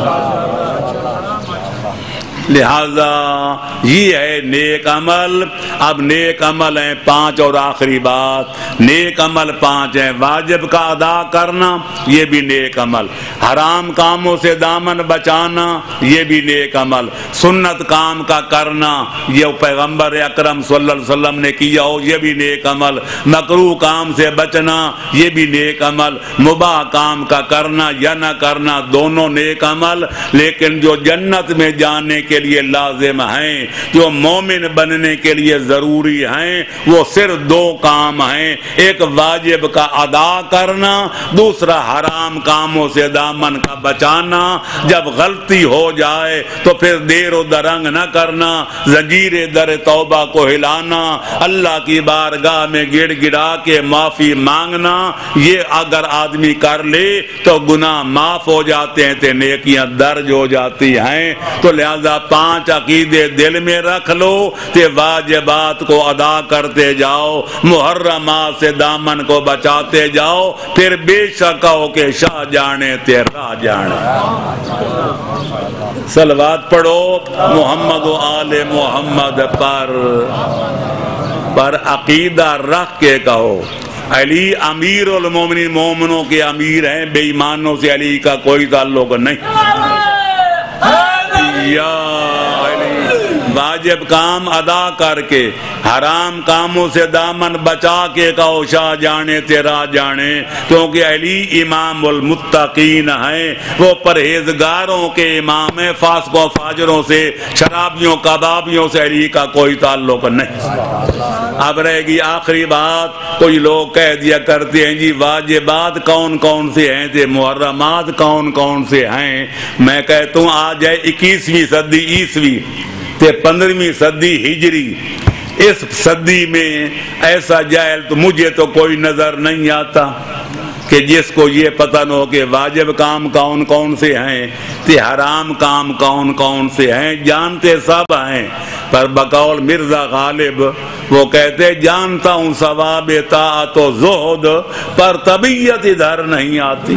لہذا یہ ہے نیک عمل۔ اب نیک عمل ہیں پانچ، اور آخری بات نیک عمل پانچ ہیں۔ واجب کا ادا کرنا یہ بھی نیک عمل، حرام کاموں سے دامن بچانا یہ بھی نیک عمل، سنت کام کا کرنا یہ پیغمبر اکرم صلی اللہ علیہ وسلم نے کیا ہو یہ بھی نیک عمل، مکروہ کام سے بچنا یہ بھی نیک عمل، مباح کام کا کرنا یا نہ کرنا دونوں نیک عمل۔ لیکن جو جنت میں جانے کے لیے لازم ہیں، جو مومن بننے کے لیے ضروری ہیں، وہ صرف دو کام ہیں، ایک واجب کا ادا کرنا، دوسرا حرام کاموں سے دامن کا بچانا۔ جب غلطی ہو جائے تو پھر دیر و درنگ نہ کرنا، زنجیر در توبہ کو ہلانا، اللہ کی بارگاہ میں گڑ گڑا کے معافی مانگنا، یہ اگر آدمی کر لے تو گناہ معاف ہو جاتے ہیں تو نیکیاں درج ہو جاتی ہیں۔ تو لہذا جب پانچ عقیدے دل میں رکھ لو تے واجبات کو ادا کرتے جاؤ، محرمات سے دامن کو بچاتے جاؤ، پھر بے شک ہو کہ شاہ جانے تے راہ جانے۔ صلوات پڑھو محمد و آل محمد پر پر عقیدہ رکھ کے کہو علی امیر المومنین، مومنوں کے امیر ہیں، بے ایمانوں سے علی کا کوئی تعلق نہیں۔ یا واجب کام ادا کر کے حرام کاموں سے دامن بچا کے کہو شاہ جانے تیرا جانے، کیونکہ علی امام المتقین ہیں، وہ پرہیزگاروں کے امام ہیں، فاسقوں فاجروں سے، شرابیوں کبابیوں سے علی کا کوئی تعلق نہیں۔ اب رہے گی آخری بات، کوئی لوگ کہہ دیا کرتے ہیں جی واجبات کون کون سے ہیں تے محرمات کون کون سے ہیں۔ میں کہتا ہوں آ جائے اکیسویں صدی عیسوی تے پندرہویں صدی ہجری، اس صدی میں ایسا جاہل تو مجھے تو کوئی نظر نہیں آتا کہ جس کو یہ پتہ نہ ہو کہ واجب کام کون کون سے ہیں تے حرام کام کون کون سے ہیں۔ جانتے سب ہیں، پر بقول مرزا غالب وہ کہتے جانتا ہوں ثواب طاعت و زہد، پر طبیعت ادھر نہیں آتی۔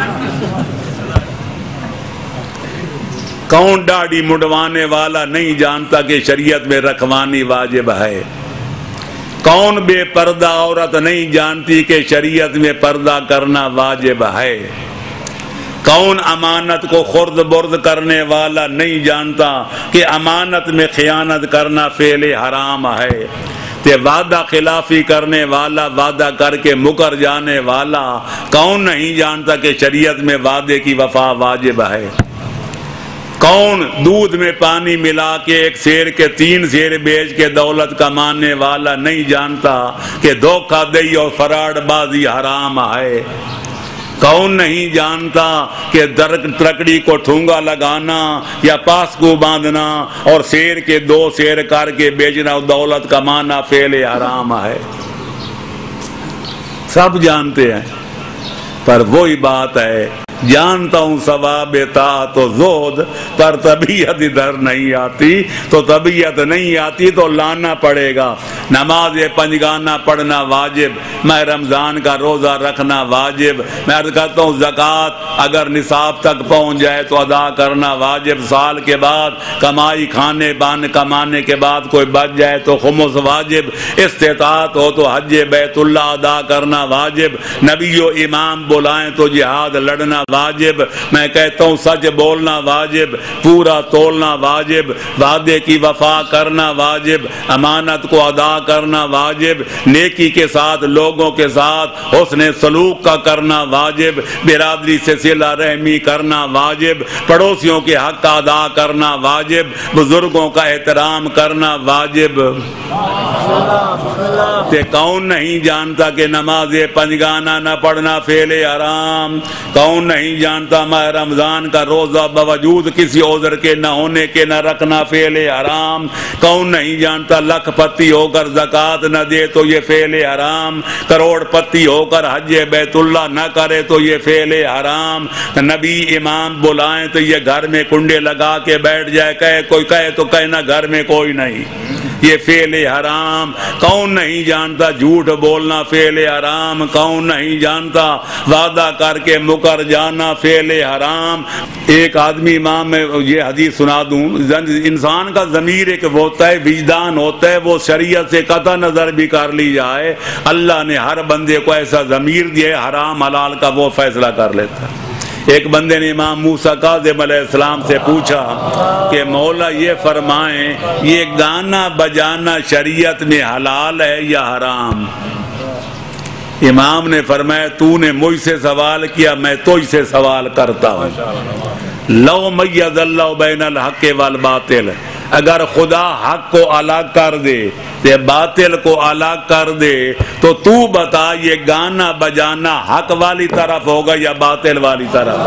کون داڑھی مڈوانے والا نہیں جانتا کہ شریعت میں رکھوانی واجب ہے؟ کون بے پردہ عورت نہیں جانتی کہ شریعت میں پردہ کرنا واجب ہے؟ کون امانت کو خرد برد کرنے والا نہیں جانتا کہ امانت میں خیانت کرنا فعل حرام ہے؟ تے وعدہ خلافی کرنے والا، وعدہ کر کے مکر جانے والا کون نہیں جانتا کہ شریعت میں وعدے کی وفا واجب ہے؟ کون دودھ میں پانی ملا کے ایک شیر کے تین شیر بیچ کے دولت کمانے والا نہیں جانتا کہ دھوکہ دہی اور فراڈ بازی حرام ہے؟ کون نہیں جانتا کہ ترکڑی کو ٹھونگا لگانا یا پاس کو باندھنا اور شیر کے دو شیر کر کے بیچنا اور دولت کمانا فعل حرام ہے؟ سب جانتے ہیں، پر وہی بات ہے، جانتا ہوں ثواب طاعت و زہد، پر طبیعت ادھر نہیں آتی۔ تو طبیعت نہیں آتی تو لانا پڑے گا۔ نماز پنجگانہ پڑھنا واجب، میں رمضان کا روزہ رکھنا واجب، میں عرض کرتا ہوں زکوٰۃ اگر نصاب تک پہنچ جائے تو ادا کرنا واجب، سال کے بعد کمائی کھانے بان کمانے کے بعد کوئی بچ جائے تو خمس واجب، استطاعت ہو تو حج بیت اللہ ادا کرنا واجب، نبی و امام بلائیں تو جہاد لڑنا واجب، میں کہتا ہوں سچ بولنا واجب، پورا تولنا واجب، وعدے کی وفا کرنا واجب، امانت کو ادا کرنا واجب، نیکی کے ساتھ لوگوں کے ساتھ حسن سلوک کا کرنا واجب، برادری سے صلہ رحمی کرنا واجب، پڑوسیوں کے حق کا ادا کرنا واجب، بزرگوں کا احترام کرنا واجب۔ تے کون نہیں جانتا کہ نماز پنجگانہ نہ پڑھنا فعل حرام؟ کون نہیں جانتا ماہ رمضان کا روزہ باوجود کسی عذر کے نہ ہونے کے نہ رکھنا فعل حرام؟ کون نہیں جانتا لکھ پتی ہو کر زکوٰۃ نہ دے تو یہ فعل حرام، کروڑ پتی ہو کر حج بیت اللہ نہ کرے تو یہ فعل حرام، نبی امام بلائیں تو یہ گھر میں کنڈے لگا کے بیٹھ جائے، کہے کوئی کہے تو کہنا گھر میں کوئی نہیں، یہ فعل حرام۔ کون نہیں جانتا جھوٹ بولنا فعل حرام؟ کون نہیں جانتا وعدہ کر کے مکر جانا فعل حرام؟ ایک آدمی امام میں یہ حدیث سنا دوں، انسان کا ضمیر ایک ہوتا ہے، وجدان ہوتا ہے، وہ شریعت سے قطع نظر بھی کر لی جائے، اللہ نے ہر بندے کو ایسا ضمیر دیا ہے، حرام حلال کا وہ فیصلہ کر لیتا ہے۔ ایک بندے نے امام موسیٰ کاظم علیہ السلام سے پوچھا کہ مولا یہ فرمائیں یہ گانا بجانا شریعت میں حلال ہے یا حرام؟ امام نے فرمایا تو نے مجھ سے سوال کیا، میں تجھ سے سوال کرتا ہوں۔ لو میز اللہ بین الحق والباطل، اگر خدا حق کو الگ کر دے تے باطل کو الگ کر دے تو تو بتا یہ گانا بجانا حق والی طرف ہوگا یا باطل والی طرف؟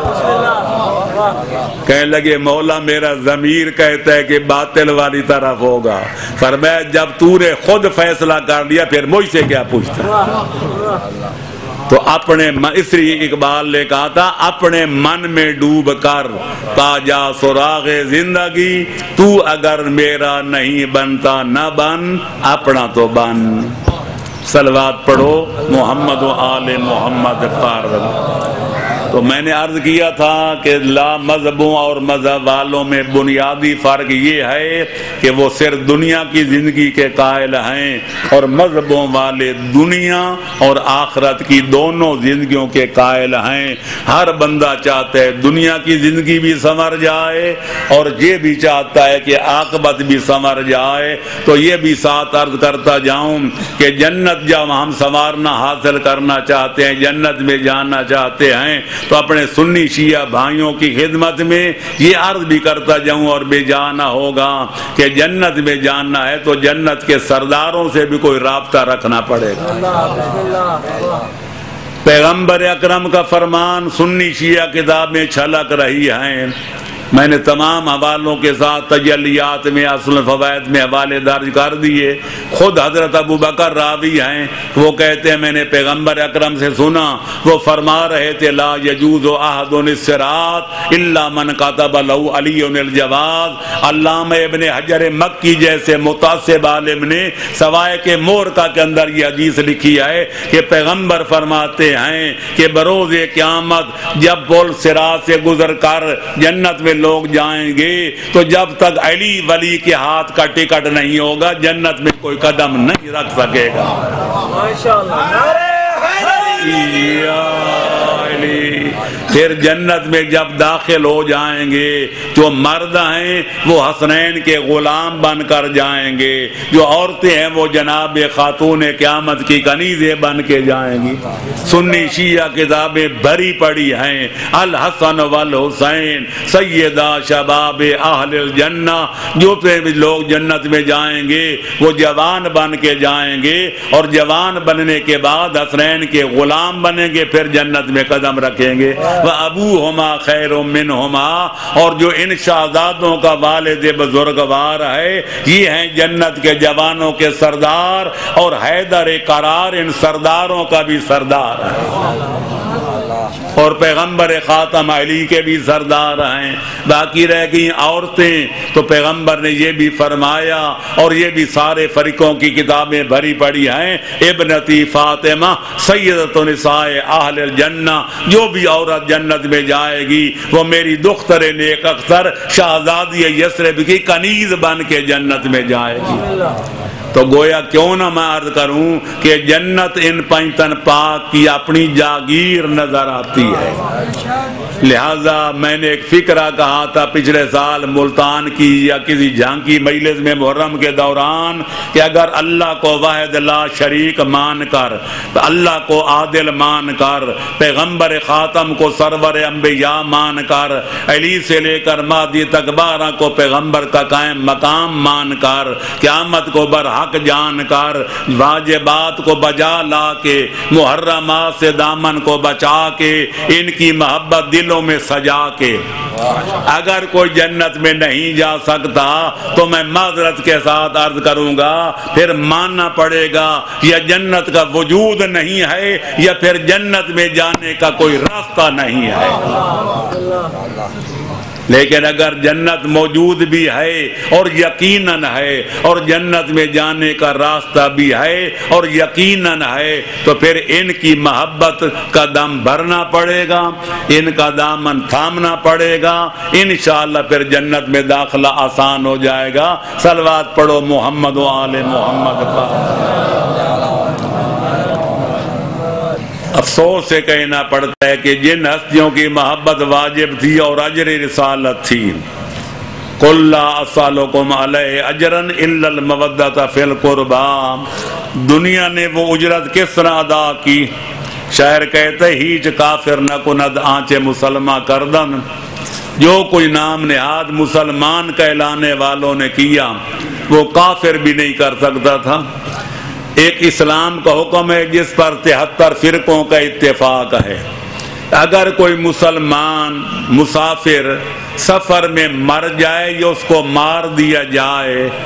کہنے لگے مولا میرا ضمیر کہتا ہے کہ باطل والی طرف ہوگا۔ فرمایا جب تو نے خود فیصلہ کر لیا پھر مجھ سے کیا پوچھتا؟ تو اپنے اس لیے اقبال نے کہا تھا اپنے من میں ڈوب کر پا جا سراغ زندگی، تو اگر میرا نہیں بنتا نہ بن، اپنا تو بن۔ صلوات پڑھو محمد و آل محمد پر۔ تو میں نے عرض کیا تھا کہ لا مذہبوں اور مذہب والوں میں بنیادی فرق یہ ہے کہ وہ صرف دنیا کی زندگی کے قائل ہیں، اور مذہبوں والے دنیا اور آخرت کی دونوں زندگیوں کے قائل ہیں۔ ہر بندہ چاہتا ہے دنیا کی زندگی بھی سنور جائے، اور یہ بھی چاہتا ہے کہ عاقبت بھی سنور جائے۔ تو یہ بھی ساتھ عرض کرتا جاؤں کہ جنت جب ہم سنوارنا حاصل کرنا چاہتے ہیں، جنت میں جانا چاہتے ہیں، تو اپنے سنی شیعہ بھائیوں کی خدمت میں یہ عرض بھی کرتا جاؤں اور بھی جانا ہوگا کہ جنت میں جانا ہے تو جنت کے سرداروں سے بھی کوئی رابطہ رکھنا پڑے گا۔ پیغمبر اکرم کا فرمان سنی شیعہ کتاب میں چھلک رہی ہیں۔ میں نے تمام حوالوں کے ساتھ تجلیات میں اصل فوائد میں حوالے درج کر دیے۔ خود حضرت ابو بکر راوی ہیں، وہ کہتے ہیں میں نے پیغمبر اکرم سے سنا، وہ فرما رہے تھے لا یجوز احد الصراط الا من کتب له علی الجواز۔ علامہ ابن حجر مکی جیسے متعصب عالم نے سوائے کے مورکا کے اندر یہ حدیث لکھی ہے کہ پیغمبر فرماتے ہیں کہ بروز قیامت جب پل صراط سے گزر کر جنت میں لوگ جائیں گے تو جب تک علی ولی کے ہاتھ کا ٹکٹ نہیں ہوگا جنت میں کوئی قدم نہیں رکھ سکے گا۔ پھر جنت میں جب داخل ہو جائیں گے جو مرد ہیں وہ حسنین کے غلام بن کر جائیں گے، جو عورتیں ہیں وہ جناب خاتون قیامت کی کنیزیں بن کے جائیں گی۔ سنی شیعہ کتابیں بھری پڑی ہیں، الحسن والحسین سیدہ شباب اہل الجنہ، جو پہ لوگ جنت میں جائیں گے وہ جوان بن کے جائیں گے، اور جوان بننے کے بعد حسنین کے غلام بنیں گے، پھر جنت میں قدم رکھیں گے۔ وَأَبُوهُمَا خَيْرٌ مِّنْهُمَا، اور جو ان شہزادوں کا والد بزرگوار ہے یہ ہیں جنت کے جوانوں کے سردار، اور حیدر قرار ان سرداروں کا بھی سردار ہے، اور پیغمبر خاتم علی کے بھی سردار ہیں۔ باقی رہ گئی عورتیں، تو پیغمبر نے یہ بھی فرمایا، اور یہ بھی سارے فریقوں کی کتابیں بھری پڑی ہیں، ابنتی فاطمہ سیدۃ نساء اہل الجنہ، جو بھی عورت جنت میں جائے گی وہ میری دختر نیک اختر شہزادی یثرب کی کنیز بن کے جنت میں جائے گی۔ تو گویا کیوں نہ میں عرض کروں کہ جنت ان پنجتن پاک کی اپنی جاگیر نظر آتی ہے۔ لہذا میں نے ایک فکرہ کہا تھا پچھلے سال ملتان کی یا کسی جھانکی مجلس میں محرم کے دوران کہ اگر اللہ کو واحد لا شریک مان کر، تو اللہ کو عادل مان کر، پیغمبر خاتم کو سرور انبیاء مان کر، علی سے لے کر مہدی تک بارہ کو پیغمبر کا قائم مقام مان کر، قیامت کو برحق جان کر، واجبات کو بجا لا کے، محرمات سے دامن کو بچا کے، ان کی محبت دلوں میں سجا کے اگر کوئی جنت میں نہیں جا سکتا تو میں معذرت کے ساتھ عرض کروں گا پھر ماننا پڑے گا یا جنت کا وجود نہیں ہے یا پھر جنت میں جانے کا کوئی راستہ نہیں ہے۔ لیکن اگر جنت موجود بھی ہے اور یقیناً ہے اور جنت میں جانے کا راستہ بھی ہے اور یقیناً ہے تو پھر ان کی محبت کا دم بھرنا پڑے گا، ان کا دامن تھامنا پڑے گا، انشاءاللہ پھر جنت میں داخلہ آسان ہو جائے گا۔ صلوات پڑھو محمد و آل محمد پر۔ افسوس سے کہنا پڑتا ہے کہ جن ہستیوں کی محبت واجب تھی اور اجر رسالت تھی، قُلْ لَا أَسْأَلُكُمْ عَلَيْهِ أَجْرًا إِلَّا الْمَوَدَّةَ فِي الْقُرْبَى، دنیا نے وہ اجرت کس طرح ادا کی؟ شاعر کہتے ہیچ کافر نہ کند آنچے مسلمہ کردن، جو کوئی نام نہاد مسلمان کہلانے والوں نے کیا وہ کافر بھی نہیں کر سکتا تھا۔ ایک اسلام کا حکم ہے جس پر تہتر فرقوں کا اتفاق ہے، اگر کوئی مسلمان مسافر سفر میں مر جائے یا اس کو مار دیا جائے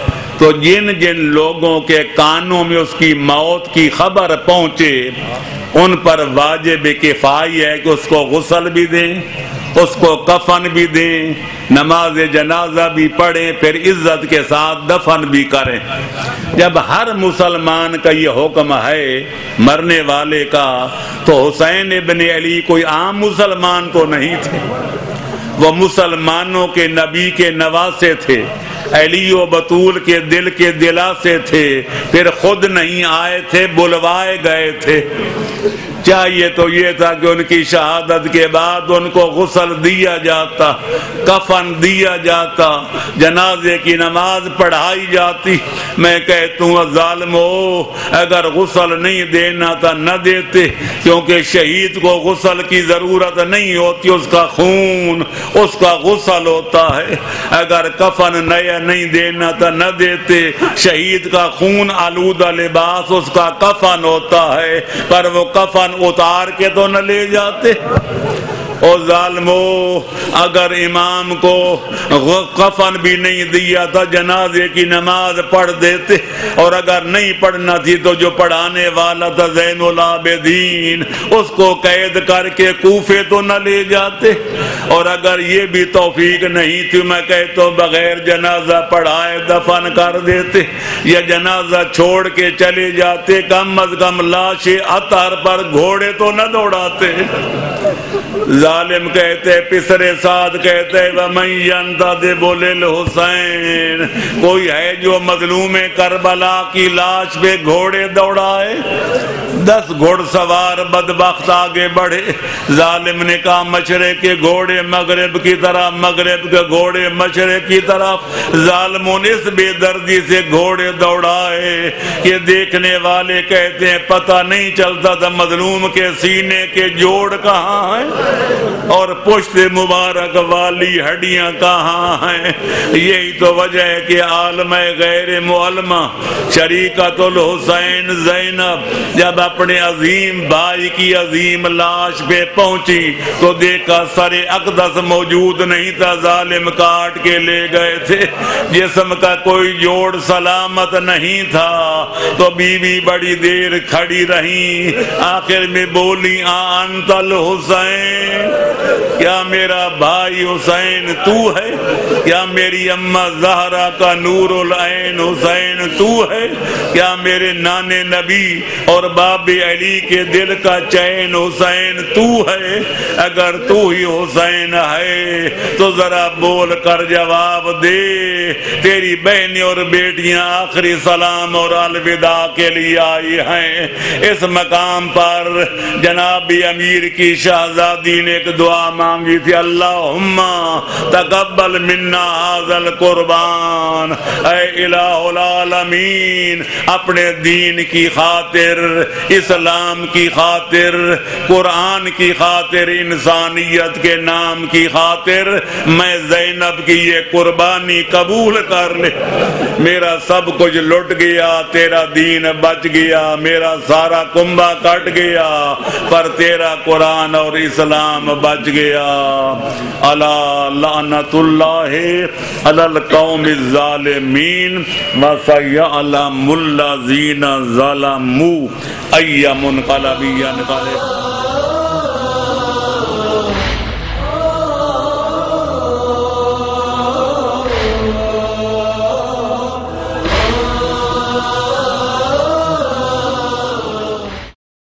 تو جن جن لوگوں کے کانوں میں اس کی موت کی خبر پہنچے ان پر واجب کفائی ہے کہ اس کو غسل بھی دیں، اس کو کفن بھی دیں، نماز جنازہ بھی پڑھیں، پھر عزت کے ساتھ دفن بھی کریں۔ جب ہر مسلمان کا یہ حکم ہے مرنے والے کا، تو حسین ابن علی کوئی عام مسلمان تو نہیں تھے، وہ مسلمانوں کے نبی کے نواسے تھے، علی و بطول کے دل کے دلاسے تھے، پھر خود نہیں آئے تھے، بلوائے گئے تھے۔ چاہیے تو یہ تھا کہ ان کی شہادت کے بعد ان کو غسل دیا جاتا، کفن دیا جاتا، جنازے کی نماز پڑھائی جاتی۔ میں کہتا ہوں ظالمو، اگر غسل نہیں دینا تھا نہ دیتے، کیونکہ شہید کو غسل کی ضرورت نہیں ہوتی، اس کا خون اس کا غسل ہوتا ہے۔ اگر کفن نیا نہیں دینا تھا نہ دیتے، شہید کا خون آلودہ لباس اس کا کفن ہوتا ہے، پر وہ کفن اتار کے تو نہ لے جاتے۔ او ظالمو، اگر امام کو کفن بھی نہیں دیا تھا جنازے کی نماز پڑھ دیتے، اور اگر نہیں پڑھنا تھی تو جو پڑھانے والا تھا زین العابدین اس کو قید کر کے کوفے تو نہ لے جاتے۔ اور اگر یہ بھی توفیق نہیں تھی، میں کہتا ہوں بغیر جنازہ پڑھائے دفن کر دیتے، یا جنازہ چھوڑ کے چلے جاتے، کم از کم لاش اطہر پر گھوڑے تو نہ دوڑاتے۔ ظالم کہتے، پسر سعد کہتے، وَمَن يَنْتَدِبُ لِلْحُسَيْن، کوئی ہے جو مظلوم کربلا کی لاش پہ گھوڑے دوڑائے؟ دس گھوڑ سوار بدبخت آگے بڑھے، ظالم نے کہا مشرق کے گھوڑے مغرب کی طرح، مغرب کے گھوڑے مشرق کی طرف۔ ظالموں نے اس بے دردی سے گھوڑے دوڑائے کہ دیکھنے والے کہتے ہیں پتہ نہیں چلتا تھا مظلوم کے سینے کے جوڑ کہاں ہیں اور پشت مبارک والی ہڈیاں کہاں ہیں۔ یہی تو وجہ ہے کہ عالم غیر معلمہ شریکت الحسین زینب جب اپنے عظیم بھائی کی عظیم لاش پہ پہنچی تو دیکھا سر اقدس موجود نہیں تھا، ظالم کاٹ کے لے گئے تھے، جسم کا کوئی جوڑ سلامت نہیں تھا۔ تو بیوی بڑی دیر کھڑی رہی، آخر میں بولی انت الحسین، کیا میرا بھائی حسین تو ہے؟ کیا میری اماں زہرا کا نور العین حسین تو ہے؟ کیا میرے نانے نبی اور باب علی کے دل کا چین حسین تو ہے؟ اگر تو ہی حسین ہے تو ذرا بول کر جواب دے، تیری بہنیں اور بیٹیاں آخری سلام اور الوداع کے لیے آئی ہیں۔ اس مقام پر جناب امیر کی شہزادی نے ایک دعا مانگی تھی، اللہم تقبل منا ھذا القربان، اے الہ العالمین اپنے دین کی خاطر، اسلام کی خاطر، قرآن کی خاطر، انسانیت کے نام کی خاطر میں زینب کی یہ قربانی قبول کر لے۔ میرا سب کچھ لٹ گیا، تیرا دین بچ گیا، میرا سارا کنبہ کٹ گیا، پر تیرا قرآن اور اسلام بچ گیا۔ الا لعنت اللہ علی القوم الظالمین وسیعلم الذین ظلموا ای منقلب ینقلب